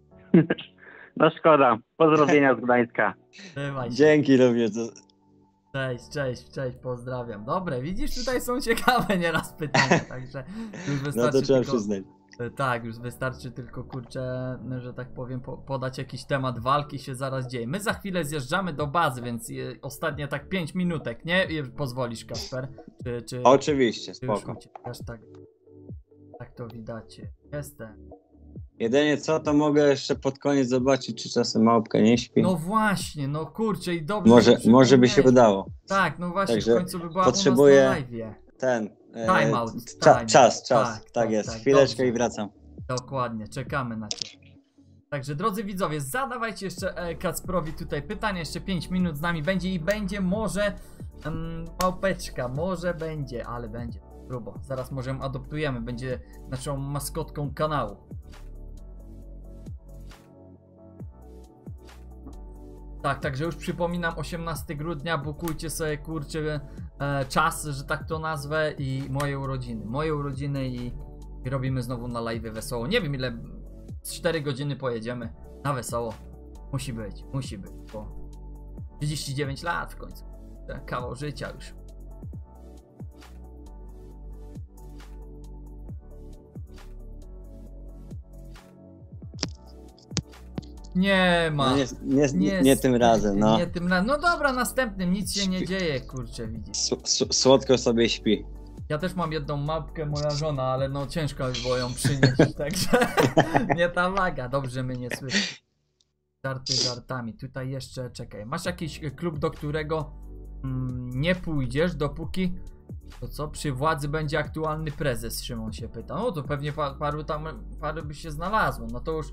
No szkoda. Pozdrowienia z Gdańska. Dzięki również. Cześć, pozdrawiam. Dobre, widzisz, tutaj są ciekawe nieraz pytania, także już wystarczy No to trzeba tylko, przyznać. tak, już wystarczy tylko, kurczę, że tak powiem, podać jakiś temat walki, się zaraz dzieje. My za chwilę zjeżdżamy do bazy, więc ostatnie tak 5 minutek, nie? Pozwolisz, Kasper? Czy Oczywiście, czy już spoko. uciekasz? Tak to widać. Jestem. Jedynie co, to mogę jeszcze pod koniec zobaczyć, czy czasem małpka nie śpi. No właśnie, no kurczę i dobrze. Może by się udało. Tak, no właśnie, Także w końcu by była potrzebuję u nas na live'ie. ten... Timeout. Czas. Tak, jest. tak, Chwileczkę dobrze. i wracam. Dokładnie, czekamy na ciebie. Także drodzy widzowie, zadawajcie jeszcze Kacprowi tutaj pytania, jeszcze 5 minut z nami będzie i będzie może małpeczka, może będzie, ale będzie grubo. Zaraz może ją adoptujemy, będzie naszą maskotką kanału. Tak, także już przypominam, 18 grudnia, bukujcie sobie, kurczę, czas, że tak to nazwę, i moje urodziny i robimy znowu na live wesoło. Nie wiem ile, z 4 godziny pojedziemy na wesoło. Musi być, bo 39 lat w końcu, kawał życia już. Nie ma. No nie tym razem, no. Nie tym razem. No dobra, następnym nic się nie dzieje, kurczę, widzisz. Słodko sobie śpi. Ja też mam jedną małpkę, moja żona, ale no ciężko by było ją przynieść, także nie ta waga. Dobrze mnie nie słyszy. Żarty żartami. Tutaj jeszcze, czekaj, masz jakiś klub, do którego nie pójdziesz, dopóki to co? Przy władzy będzie aktualny prezes, Szymon się pyta. No to pewnie paru by się znalazło, no to już...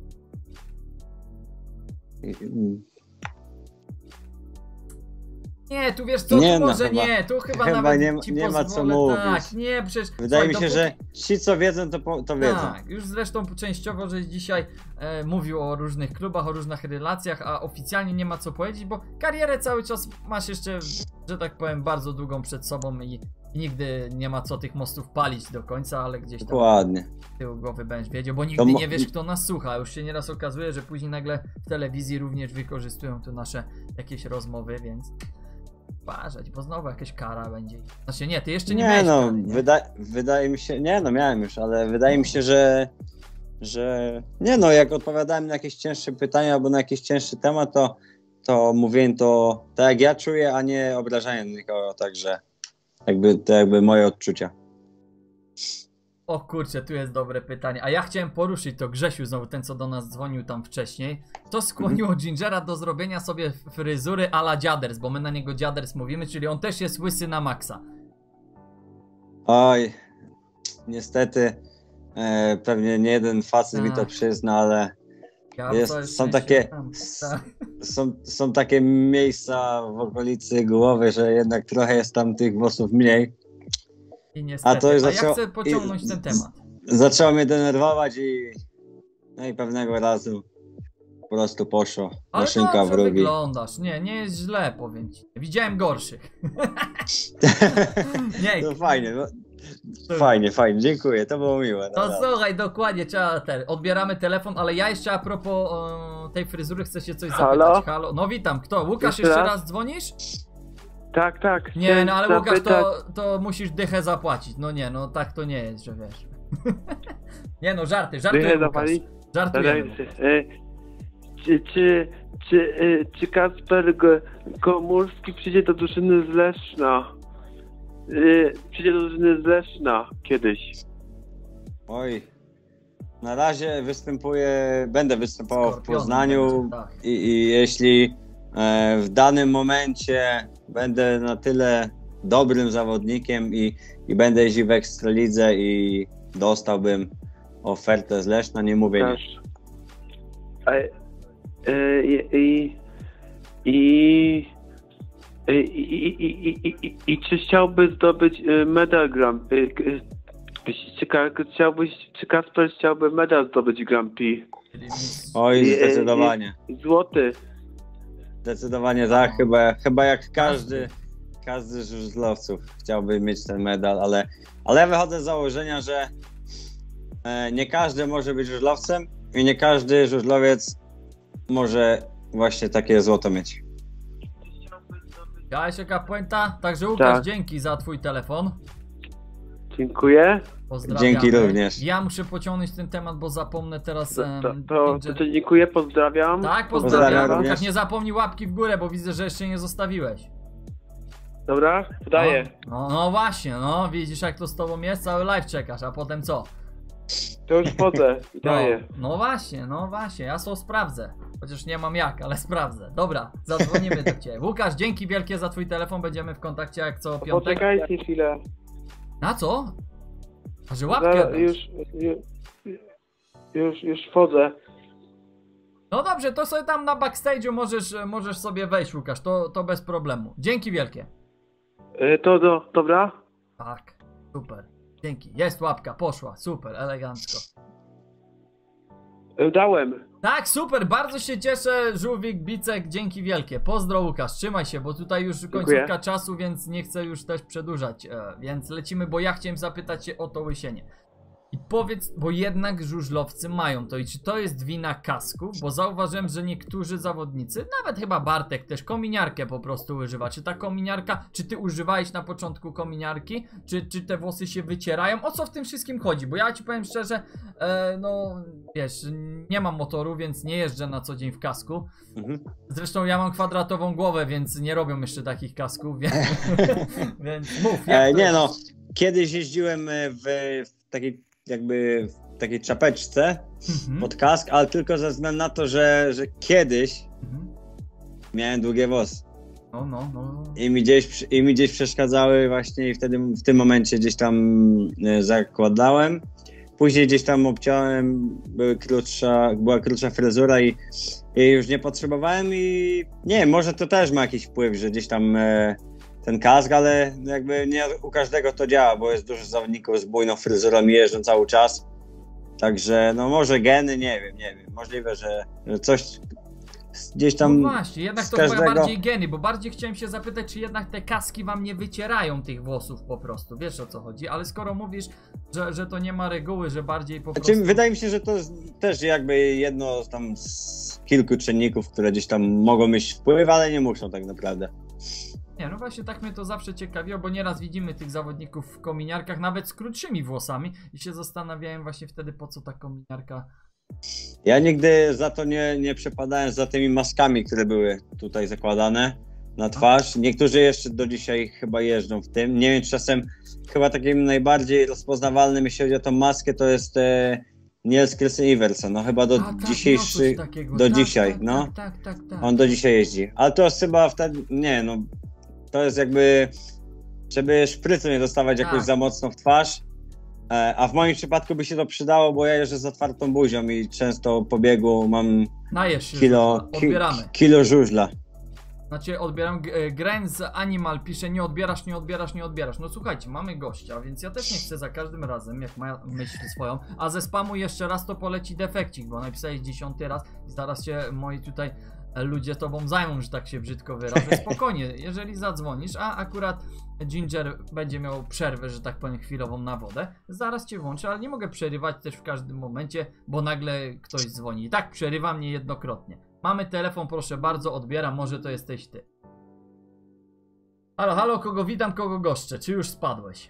Nie, tu wiesz co, nie, tu no, może nie, tu chyba nawet ci nie ma co pozwolę, mówić. tak, nie, przecież... Wydaje mi się, że ci co wiedzą, to wiedzą. Tak, już zresztą częściowo, że dzisiaj mówił o różnych klubach, o różnych relacjach, a oficjalnie nie ma co powiedzieć, bo karierę cały czas masz jeszcze, że tak powiem, bardzo długą przed sobą i nigdy nie ma co tych mostów palić do końca, ale gdzieś tam Dokładnie. tył głowy będziesz wiedział, bo nigdy nie wiesz, kto nas słucha. Już się nieraz okazuje, że później nagle w telewizji również wykorzystują tu nasze jakieś rozmowy, więc uważać, bo znowu jakaś kara będzie. Znaczy nie, ty jeszcze nie miałeś kary, nie? Wydaje mi się, nie no miałem już, ale wydaje mi się, że nie no, jak odpowiadałem na jakieś cięższe pytania albo na jakiś cięższy temat, to mówiłem to tak jak ja czuję, a nie obrażając nikogo, także jakby moje odczucia. O kurczę, tu jest dobre pytanie. A ja chciałem poruszyć to, Grzesiu znowu, ten co do nas dzwonił tam wcześniej. To skłoniło Gingera do zrobienia sobie fryzury a la dziaders, bo my na niego dziaders mówimy, czyli on też jest łysy na maksa. Oj, niestety pewnie nie jeden facet mi to przyzna, ale są takie miejsca w okolicy głowy, że jednak trochę jest tam tych włosów mniej. I niestety, ja chcę pociągnąć ten temat. Zaczęło mnie denerwować i pewnego razu po prostu poszło. Ale maszynka w rogi. Wyglądasz, nie jest źle, powiem ci. Widziałem gorszych. Nie. To fajnie, fajnie, dziękuję, to było miłe. No słuchaj, dokładnie, odbieramy telefon, ale ja jeszcze a propos tej fryzury chcę się coś zapytać. Halo? No witam, kto? Łukasz, jeszcze raz dzwonisz? Tak. Nie, no ale Łukasz, to musisz dychę zapłacić. No nie, no tak to nie jest, że wiesz. Nie no, żartuję, Łukasz. Żartujemy. Czy Kacper Komórski przyjdzie do drużyny z Leszna? Przyjdzie do drużyny z Leszna kiedyś. Oj, na razie będę występował w Poznaniu i jeśli w danym momencie będę na tyle dobrym zawodnikiem i będę jeździł w Ekstralidze i dostałbym ofertę z Leszna, nie mówię nie. I czy chciałby zdobyć medal Grand Prix? Czy Kacper chciałby medal zdobyć Grand Prix? Oj, zdecydowanie. Złoty. Zdecydowanie tak, chyba jak każdy z żużlowców chciałby mieć ten medal, ale ja wychodzę z założenia, że nie każdy może być żużlowcem i nie każdy żużlowiec może właśnie takie złoto mieć. Widziałeś jaka puenta? Także Łukasz, Tak. dzięki za twój telefon. Dziękuję. Pozdrawiamy. Dzięki również. Ja muszę pociągnąć ten temat, bo zapomnę teraz... To dziękuję, pozdrawiam. Tak, Pozdrawiam pozdrawiam. również. Łukasz, nie zapomnij łapki w górę, bo widzę, że jeszcze nie zostawiłeś. Dobra, podaję. No właśnie, no widzisz jak to z tobą jest, cały live czekasz, a potem co? To już wchodzę, daję. No właśnie, ja to sprawdzę. Chociaż nie mam jak, ale sprawdzę. Dobra, zadzwonimy do ciebie. Łukasz, dzięki wielkie za twój telefon, będziemy w kontakcie jak co piątek. Poczekajcie chwilę. Na co? A że łapkę Już wchodzę. No dobrze, to sobie tam na backstage'u możesz sobie wejść, Łukasz, to bez problemu. Dzięki wielkie. Dobra? Tak, super. Dzięki. Jest łapka, poszła, super, elegancko. Dałem. Tak, super, bardzo się cieszę, Żółwik, Bicek, dzięki wielkie. Pozdro Łukasz, trzymaj się, bo tutaj już końcówka czasu, więc nie chcę już też przedłużać. Więc lecimy, bo ja chciałem zapytać się o to łysienie. I powiedz, bo jednak żużlowcy mają to i czy to jest wina kasków? Bo zauważyłem, że niektórzy zawodnicy, nawet chyba Bartek też kominiarkę po prostu używa. Czy ta kominiarka, czy ty używałeś na początku kominiarki? Czy te włosy się wycierają? O co w tym wszystkim chodzi? Bo ja ci powiem szczerze, no wiesz, nie mam motoru, więc nie jeżdżę na co dzień w kasku. Zresztą ja mam kwadratową głowę, więc nie robią jeszcze takich kasków, więc mów. Nie no, kiedyś jeździłem w takiej czapeczce pod kask, ale tylko ze względu na to, że kiedyś miałem długie włosy. No. I mi gdzieś przeszkadzały właśnie i wtedy w tym momencie gdzieś tam zakładałem. Później gdzieś tam obciąłem, była krótsza fryzura i już nie potrzebowałem i nie wiem, może to też ma jakiś wpływ, że gdzieś tam ten kask, ale jakby nie u każdego to działa, bo jest dużo zawodników z bujną fryzurą i jeżdżą cały czas. Także no może geny, nie wiem. Możliwe, że coś gdzieś tam. No właśnie, jednak to były bardziej geny, bo bardziej chciałem się zapytać, czy jednak te kaski wam nie wycierają tych włosów po prostu. Wiesz o co chodzi, ale skoro mówisz, że to nie ma reguły, że bardziej po prostu. Wydaje mi się, że to jest też jakby jedno tam z kilku czynników, które gdzieś tam mogą mieć wpływ, ale nie muszą tak naprawdę. Nie, no właśnie tak mnie to zawsze ciekawiło, bo nieraz widzimy tych zawodników w kominiarkach, nawet z krótszymi włosami i się zastanawiałem właśnie wtedy, po co ta kominiarka. Ja nigdy za to nie przepadałem za tymi maskami, które były tutaj zakładane na twarz. Niektórzy jeszcze do dzisiaj chyba jeżdżą w tym. Nie wiem, czy czasem chyba takim najbardziej rozpoznawalnym, jeśli chodzi o tą maskę, to jest Niels Christian Iversen. No chyba do dzisiejszych, dzisiaj, no. Tak. On do dzisiaj jeździ. Ale to jest chyba wtedy, nie no, to jest jakby, żeby szprycu nie dostawać jakoś za mocno w twarz. A w moim przypadku by się to przydało, bo ja jeżdżę z otwartą buzią i często po biegu mam kilo żużla. Znaczy odbieram, Grains Animal pisze nie odbierasz. No słuchajcie, mamy gościa, więc ja też nie chcę za każdym razem, jak ma myśl swoją, a ze spamu jeszcze raz to poleci defekcik, bo napisałeś 10 raz i zaraz się moi tutaj ludzie tobą zajmą, że tak się brzydko wyrażę. Spokojnie, jeżeli zadzwonisz, a akurat Ginger będzie miał przerwę, że tak powiem, chwilową na wodę, zaraz cię włączę, ale nie mogę przerywać też w każdym momencie, bo nagle ktoś dzwoni. I tak przerywam niejednokrotnie. Mamy telefon, proszę bardzo, odbieram, może to jesteś ty. Halo, kogo witam, kogo goszczę, czy już spadłeś?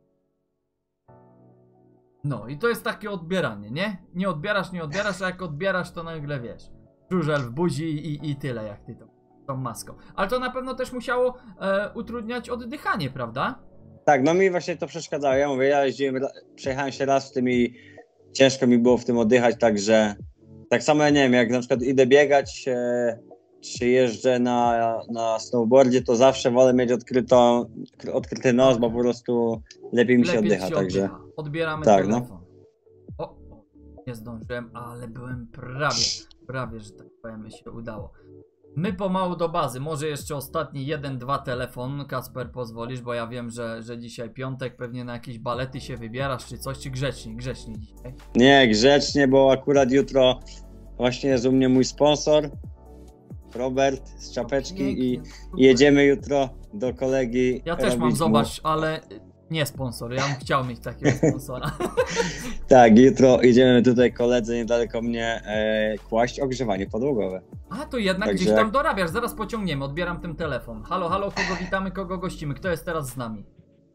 No i to jest takie odbieranie, nie? Nie odbierasz, a jak odbierasz, to nagle wiesz. Żużel w buzi i tyle, jak ty tą maską. Ale to na pewno też musiało utrudniać oddychanie, prawda? Tak, no mi właśnie to przeszkadzało. Ja mówię, przejechałem się raz w tym i ciężko mi było w tym oddychać, także tak samo ja nie wiem, jak na przykład idę biegać, czy jeżdżę na snowboardzie, to zawsze wolę mieć odkryty nos, bo po prostu lepiej mi się oddycha. Także odbieramy telefon. No. O, nie zdążyłem, ale byłem prawie, że tak powiem, się udało. My pomału do bazy, może jeszcze ostatni 1-2 telefon, Kasper, pozwolisz, bo ja wiem, że dzisiaj piątek, pewnie na jakieś balety się wybierasz czy coś, czy grzecznie dzisiaj? Nie, grzecznie, bo akurat jutro właśnie jest u mnie mój sponsor, Robert z czapeczki i jedziemy jutro do kolegi. Ja też mam, zobacz, ale Nie sponsor, ja bym chciał mieć takiego sponsora. Tak, jutro idziemy tutaj koledzy niedaleko mnie kłaść ogrzewanie podłogowe. A, to jednak Także gdzieś tam dorabiasz, zaraz pociągniemy, odbieram ten telefon. Halo, halo, kogo witamy, kogo gościmy, kto jest teraz z nami?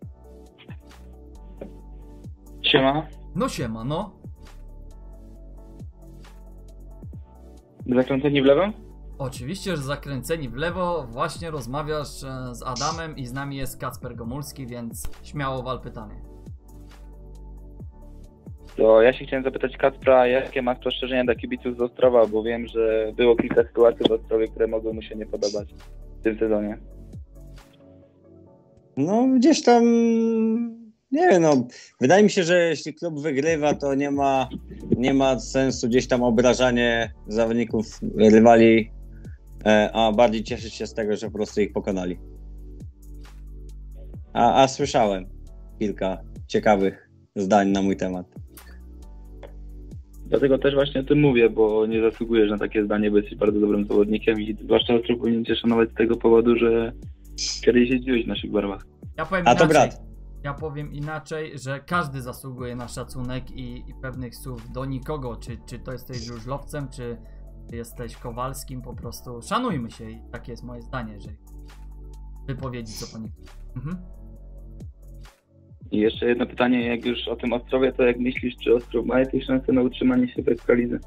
Siema. No siema, no. Zakręceni w lewo? Oczywiście, że zakręceni w lewo, właśnie rozmawiasz z Adamem i z nami jest Kacper Gomulski, więc śmiało wal pytanie. To ja się chciałem zapytać Kacpra, jakie ma spostrzeżenia dla kibiców z Ostrowa, bo wiem, że było kilka sytuacji w Ostrowie, które mogły mu się nie podobać w tym sezonie. No gdzieś tam, nie wiem, no wydaje mi się, że jeśli klub wygrywa, to nie ma sensu gdzieś tam obrażanie zawodników rywali, a bardziej cieszyć się z tego, że po prostu ich pokonali. A słyszałem kilka ciekawych zdań na mój temat. Dlatego też właśnie o tym mówię, bo nie zasługujesz na takie zdanie, bo jesteś bardzo dobrym zawodnikiem i zwłaszcza Ostrów powinien cię szanować z tego powodu, że kiedyś jeździłeś w naszych barwach. Ja powiem inaczej. Ja powiem inaczej, że każdy zasługuje na szacunek i pewnych słów do nikogo, czy to jesteś żużlowcem, czy jesteś Kowalskim, po prostu szanujmy się i takie jest moje zdanie, jeżeli wypowiedzi co po nich. I jeszcze jedno pytanie, jak już o tym Ostrowie, to jak myślisz, czy Ostrów ma jakieś szanse na utrzymanie się w Ekstralidze?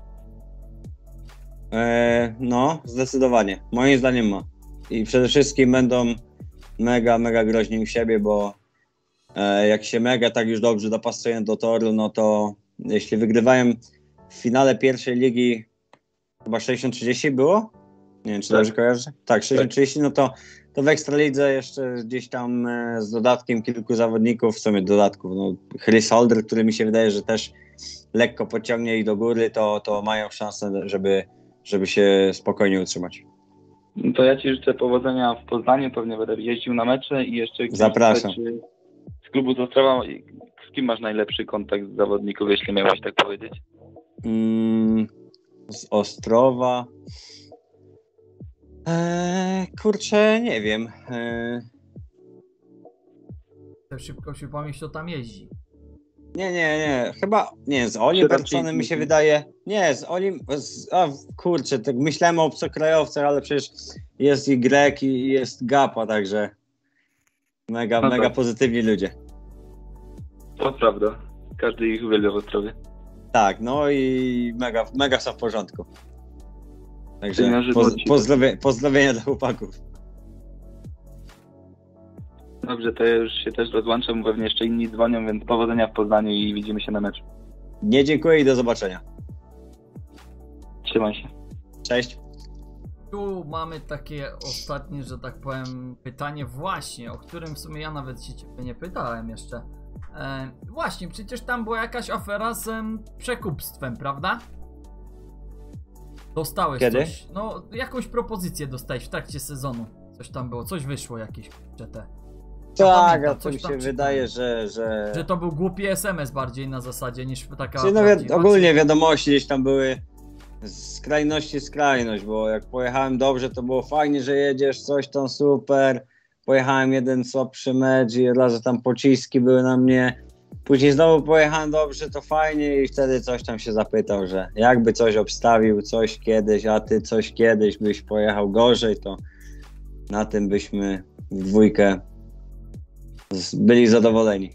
No, zdecydowanie. Moim zdaniem ma. I przede wszystkim będą mega groźni u siebie, bo jak się tak już dobrze dopasują do toru, no to jeśli wygrywają w finale pierwszej ligi chyba 60-30 było? Nie wiem, czy dobrze kojarzę? Tak, 60-30, no to w Ekstralidze jeszcze gdzieś tam z dodatkiem kilku zawodników, w sumie dodatków, no Chris Holder, który mi się wydaje, że też lekko podciągnie ich do góry, to mają szansę, żeby się spokojnie utrzymać. No to ja Ci życzę powodzenia w Poznaniu, pewnie będę jeździł na mecze i jeszcze... Zapraszam. Z klubu z Ostrowa, z kim masz najlepszy kontakt z zawodników, jeśli miałeś tak powiedzieć? Z Ostrowa... kurczę, nie wiem. Szybko się pomyśl, kto tam jeździ. Nie. Chyba, nie, z Olim Bertsonem mi się wydaje. Nie, z Olim, kurczę, tak myślałem o obcokrajowcach, ale przecież jest i Grek i jest Gapa, także mega pozytywni ludzie. To prawda. Każdy ich uwielbia w Ostrowie. Tak, no i mega są w porządku. Także pozdrowienia dla chłopaków. Dobrze, to ja już się też rozłączam, pewnie jeszcze inni dzwonią, więc powodzenia w Poznaniu i widzimy się na meczu. Nie, dziękuję i do zobaczenia. Trzymaj się. Cześć. Tu mamy takie ostatnie, że tak powiem, pytanie właśnie, o którym w sumie ja nawet się ciebie nie pytałem jeszcze. Właśnie, przecież tam była jakaś afera z przekupstwem, prawda? Dostałeś Kiedy? coś, no jakąś propozycję dostałeś w trakcie sezonu. Coś tam było, coś wyszło jakieś, że te... Tak, a to mi się wydaje, że to był głupi SMS bardziej na zasadzie niż taka... ogólnie wiadomości gdzieś tam były z skrajności skrajność, bo jak pojechałem dobrze, to było fajnie, że jedziesz, coś tam super. Pojechałem jeden słabszy mecz i od razu tam pociski były na mnie. Później znowu pojechałem dobrze, to fajnie i wtedy coś tam się zapytał, że jakby coś obstawił, coś kiedyś, a ty coś kiedyś byś pojechał gorzej, to na tym byśmy w dwójkę byli zadowoleni.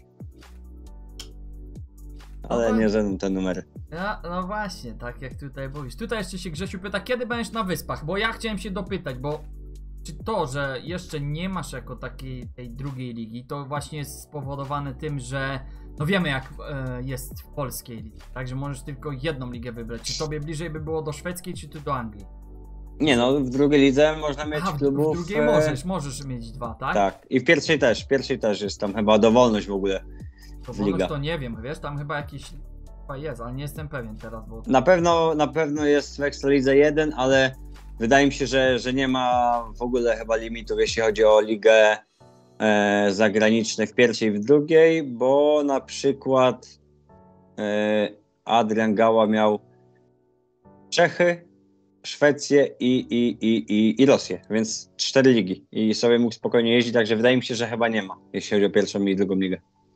Ale nie żaden te numery. No właśnie, tak jak tutaj mówisz. Tutaj jeszcze się Grzesiu pyta, kiedy będziesz na Wyspach, bo ja chciałem się dopytać, bo czy to, że jeszcze nie masz jako takiej tej drugiej ligi, to właśnie jest spowodowane tym, że no wiemy jak jest w polskiej lidze, tak, że możesz tylko jedną ligę wybrać. Czy tobie bliżej by było do szwedzkiej, czy ty do Anglii? Nie no, w drugiej lidze można mieć klubów... W drugiej możesz mieć dwa, tak? Tak, i w pierwszej też jest tam chyba dowolność w ogóle. Dowolność to nie wiem, wiesz, tam chyba jakiś jest, ale nie jestem pewien teraz, bo... Na pewno jest w Ekstralidze 1, ale wydaje mi się, że nie ma w ogóle chyba limitów, jeśli chodzi o ligę zagraniczną w pierwszej i w drugiej, bo na przykład Adrian Gała miał Czechy, Szwecję i Rosję, więc 4 ligi i sobie mógł spokojnie jeździć, także wydaje mi się, że chyba nie ma, jeśli chodzi o pierwszą i drugą ligę.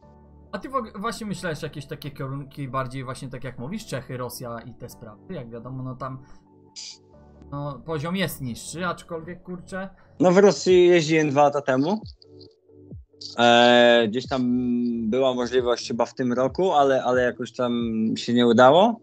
A ty właśnie myślałeś jakieś takie kierunki bardziej właśnie tak jak mówisz, Czechy, Rosja i te sprawy, jak wiadomo, no tam no, poziom jest niższy, aczkolwiek kurczę. No w Rosji jeździłem 2 lata temu. Gdzieś tam była możliwość chyba w tym roku, ale jakoś tam się nie udało.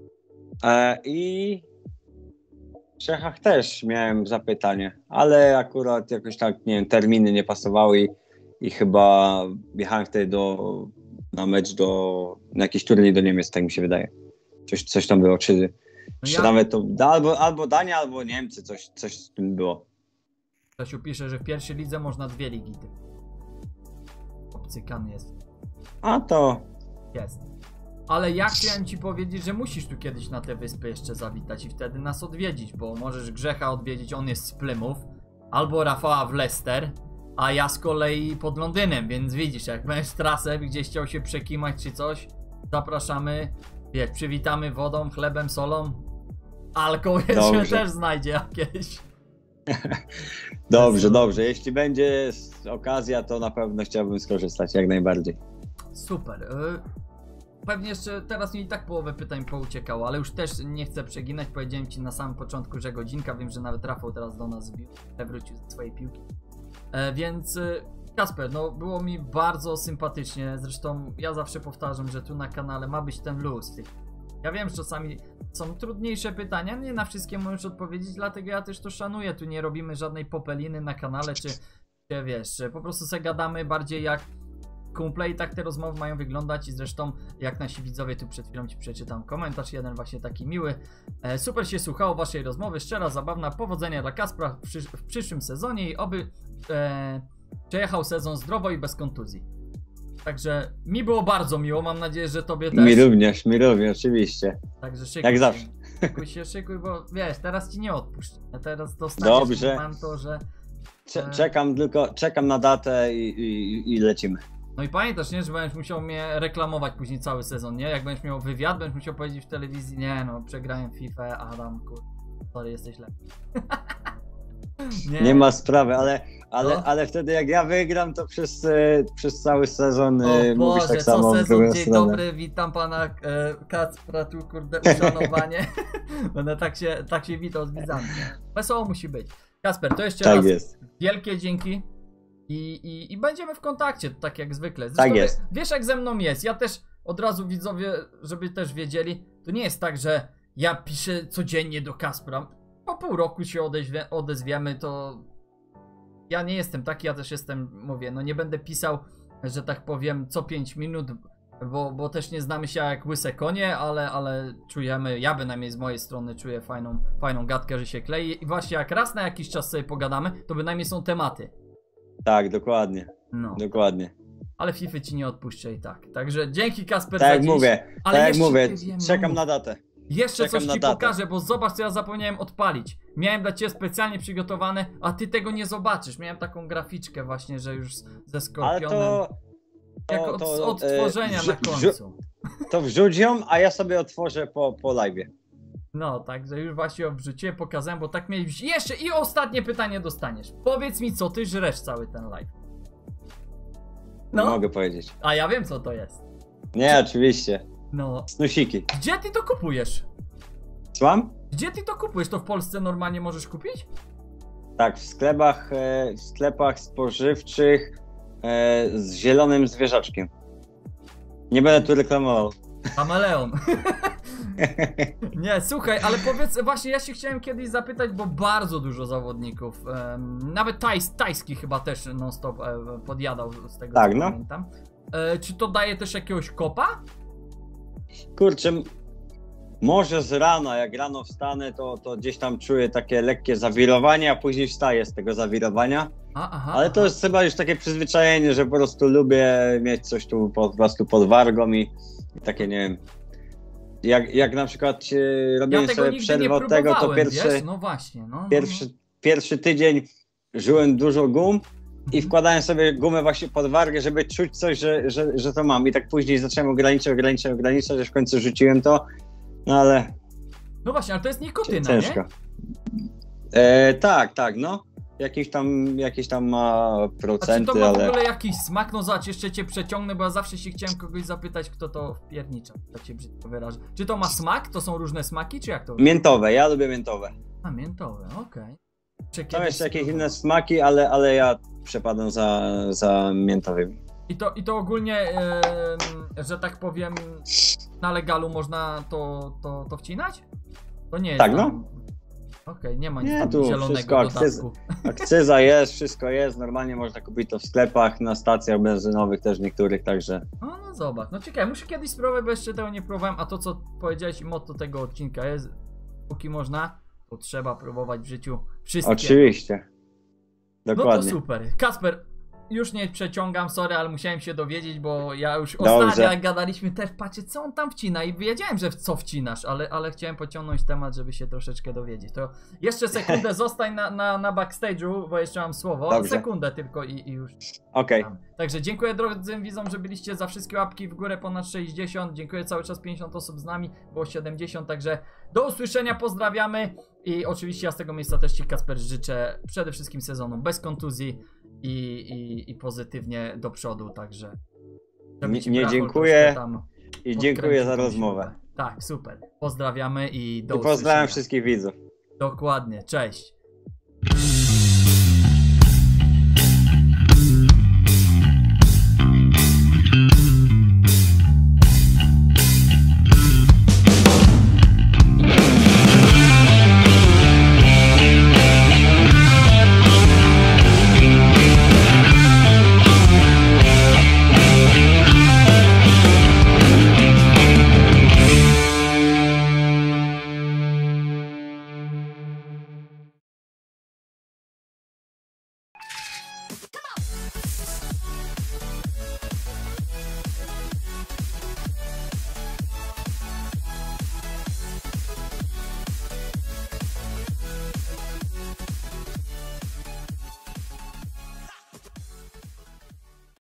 I w Czechach też miałem zapytanie, ale akurat jakoś tak, nie wiem, terminy nie pasowały i chyba jechałem wtedy na mecz na jakiś turniej do Niemiec, tak mi się wydaje. Coś tam było, czy nawet to albo Dania, albo Niemcy, coś z tym było. Ktoś pisze, że w pierwszej lidze można 2 ligi. Obcykany jest. A to... Jest. Ale ja chciałem ci powiedzieć, że musisz tu kiedyś na te wyspy jeszcze zawitać i wtedy nas odwiedzić, bo możesz Grzecha odwiedzić, on jest z Plymouth, albo Rafała w Leicester, a ja z kolei pod Londynem, więc widzisz, jak będziesz trasę gdzieś chciał się przekimać czy coś, zapraszamy, wiesz, przywitamy wodą, chlebem, solą, alkohol jeszcze też znajdzie jakieś. Dobrze. Jeśli będzie okazja, to na pewno chciałbym skorzystać, jak najbardziej. Super. Pewnie jeszcze teraz mi i tak połowę pytań pouciekało, ale już też nie chcę przeginać. Powiedziałem ci na samym początku, że godzinka. Wiem, że nawet Rafał teraz do nas wrócił ze swojej piłki. Więc Kasper, no było mi bardzo sympatycznie. Zresztą ja zawsze powtarzam, że tu na kanale ma być ten luz. Ja wiem, że czasami są trudniejsze pytania, nie na wszystkie możesz odpowiedzieć, dlatego ja też to szanuję. Tu nie robimy żadnej popeliny na kanale, czy wiesz, po prostu se gadamy bardziej jak kumple i tak te rozmowy mają wyglądać. I zresztą jak nasi widzowie, tu przed chwilą ci przeczytam komentarz, jeden właśnie taki miły. Super się słuchało waszej rozmowy, szczera, zabawna, powodzenia dla Kaspra w przyszłym sezonie i oby przejechał sezon zdrowo i bez kontuzji. Także mi było bardzo miło, mam nadzieję, że tobie też. Mi również, oczywiście. Także szykuj jak się, zawsze. Szykuj, bo wiesz, teraz ci nie odpuszczę. Teraz dostaniesz to, że... Czekam na datę i lecimy. No i pamiętasz, nie, że będziesz musiał mnie reklamować później cały sezon, nie? Jak będziesz miał wywiad, będziesz musiał powiedzieć w telewizji, nie no, przegrałem FIFA, Adam, sorry, jesteś lepszy. Nie ma sprawy, ale wtedy jak ja wygram, to przez cały sezon mówisz tak samo. O Boże, co sezon, dzień dobry, witam pana Kacpra, tu kurde, uszanowanie. Będę tak się witał z widzami. Wesoło musi być. Kasper, to jeszcze raz wielkie dzięki i będziemy w kontakcie, tak jak zwykle. Zresztą tak jest. Wiesz jak ze mną jest, ja też od razu widzowie, żeby też wiedzieli, to nie jest tak, że ja piszę codziennie do Kaspra. Po pół roku się odezwiemy, to ja nie jestem taki, ja też jestem, mówię, no nie będę pisał, że tak powiem, co 5 minut, bo też nie znamy się jak łyse konie, ale czujemy, ja bynajmniej z mojej strony czuję fajną gadkę, że się klei i właśnie jak raz na jakiś czas sobie pogadamy, to bynajmniej są tematy. Tak, dokładnie. No. Dokładnie. Ale FIFA ci nie odpuszczę i tak. Także dzięki Kasper tak za jak dziś. mówię, ale tak jak mówię, czekam na datę. Jeszcze coś ci pokażę, bo zobacz co ja zapomniałem odpalić. Miałem dla ciebie specjalnie przygotowane, a ty tego nie zobaczysz. Miałem taką graficzkę właśnie, że już ze Skorpionem. Ale jak od odtworzenia na końcu. To wrzuć ją, a ja sobie otworzę po live'ie. No, także już właśnie ją wrzuciłem, pokazałem, bo tak mieliśmy. Jeszcze i ostatnie pytanie dostaniesz. Powiedz mi, co ty żresz cały ten live. No. Nie mogę powiedzieć. A ja wiem, co to jest. Nie, oczywiście. No. Snusiki. Gdzie ty to kupujesz? Słucham? Gdzie ty to kupujesz? To w Polsce normalnie możesz kupić? Tak, w sklepach spożywczych z zielonym zwierzaczkiem. Nie będę tu reklamował. Kameleon. Nie, słuchaj, ale powiedz, właśnie ja się chciałem kiedyś zapytać, bo bardzo dużo zawodników, nawet tajski chyba też non stop podjadał z tego, tak, co no. pamiętam. Czy to daje też jakiegoś kopa? Kurczę, może z rana, jak rano wstanę, to gdzieś tam czuję takie lekkie zawirowanie, a później wstaję z tego zawirowania. Ale to jest chyba już takie przyzwyczajenie, że po prostu lubię mieć coś tu po prostu pod wargą i takie, nie wiem, jak na przykład robiłem sobie przerwę od tego, to pierwszy tydzień żyłem dużo gum i wkładałem sobie gumę właśnie pod wargę, żeby czuć coś, że to mam. I tak później zacząłem ograniczać, że w końcu rzuciłem to, no ale... No właśnie, ale to jest nikotyna, ciężko. Nie? Tak, no. jakieś tam ma procenty, A czy to ma ale... w ogóle jakiś smak? No zobacz, jeszcze cię przeciągnę, bo ja zawsze się chciałem kogoś zapytać, kto to wpiernicza, tak się brzydko wyrażę. Czy to ma smak? To są różne smaki, czy jak to? Miętowe, ja lubię miętowe. A, miętowe, okej. Są jeszcze jakieś inne smaki, ale ja przepadam za miętowymi. I to ogólnie, że tak powiem, na legalu można to wcinać? To nie jest. Tak, no. Okej, nie ma nic Nie, tam tu zielonego wszystko, dodatku. akcyza jest, wszystko jest, normalnie można kupić to w sklepach, na stacjach benzynowych też niektórych, także... No zobacz, no ciekawe, muszę kiedyś spróbować, bo jeszcze tego nie próbowałem, a to co powiedziałeś i motto tego odcinka jest, póki można, to trzeba próbować w życiu wszystkie. Oczywiście, dokładnie. No to super. Kacper, już nie przeciągam, sorry, ale musiałem się dowiedzieć, bo ja już ostatnio jak gadaliśmy też, patrzcie co on tam wcina i wiedziałem, że w co wcinasz, ale chciałem pociągnąć temat, żeby się troszeczkę dowiedzieć. To jeszcze sekundę zostań na backstage'u, bo jeszcze mam słowo. Dobrze. Sekundę tylko i już. Okej. Także dziękuję drodzy widzom, że byliście, za wszystkie łapki w górę, ponad 60. Dziękuję, cały czas 50 osób z nami, było 70, także do usłyszenia, pozdrawiamy i oczywiście ja z tego miejsca też Ci, Kacper, życzę przede wszystkim sezonu bez kontuzji i pozytywnie do przodu, także nie dziękuję i dziękuję za rozmowę. Tak, super. Pozdrawiamy i do usłyszenia. Pozdrawiam wszystkich widzów. Dokładnie, cześć.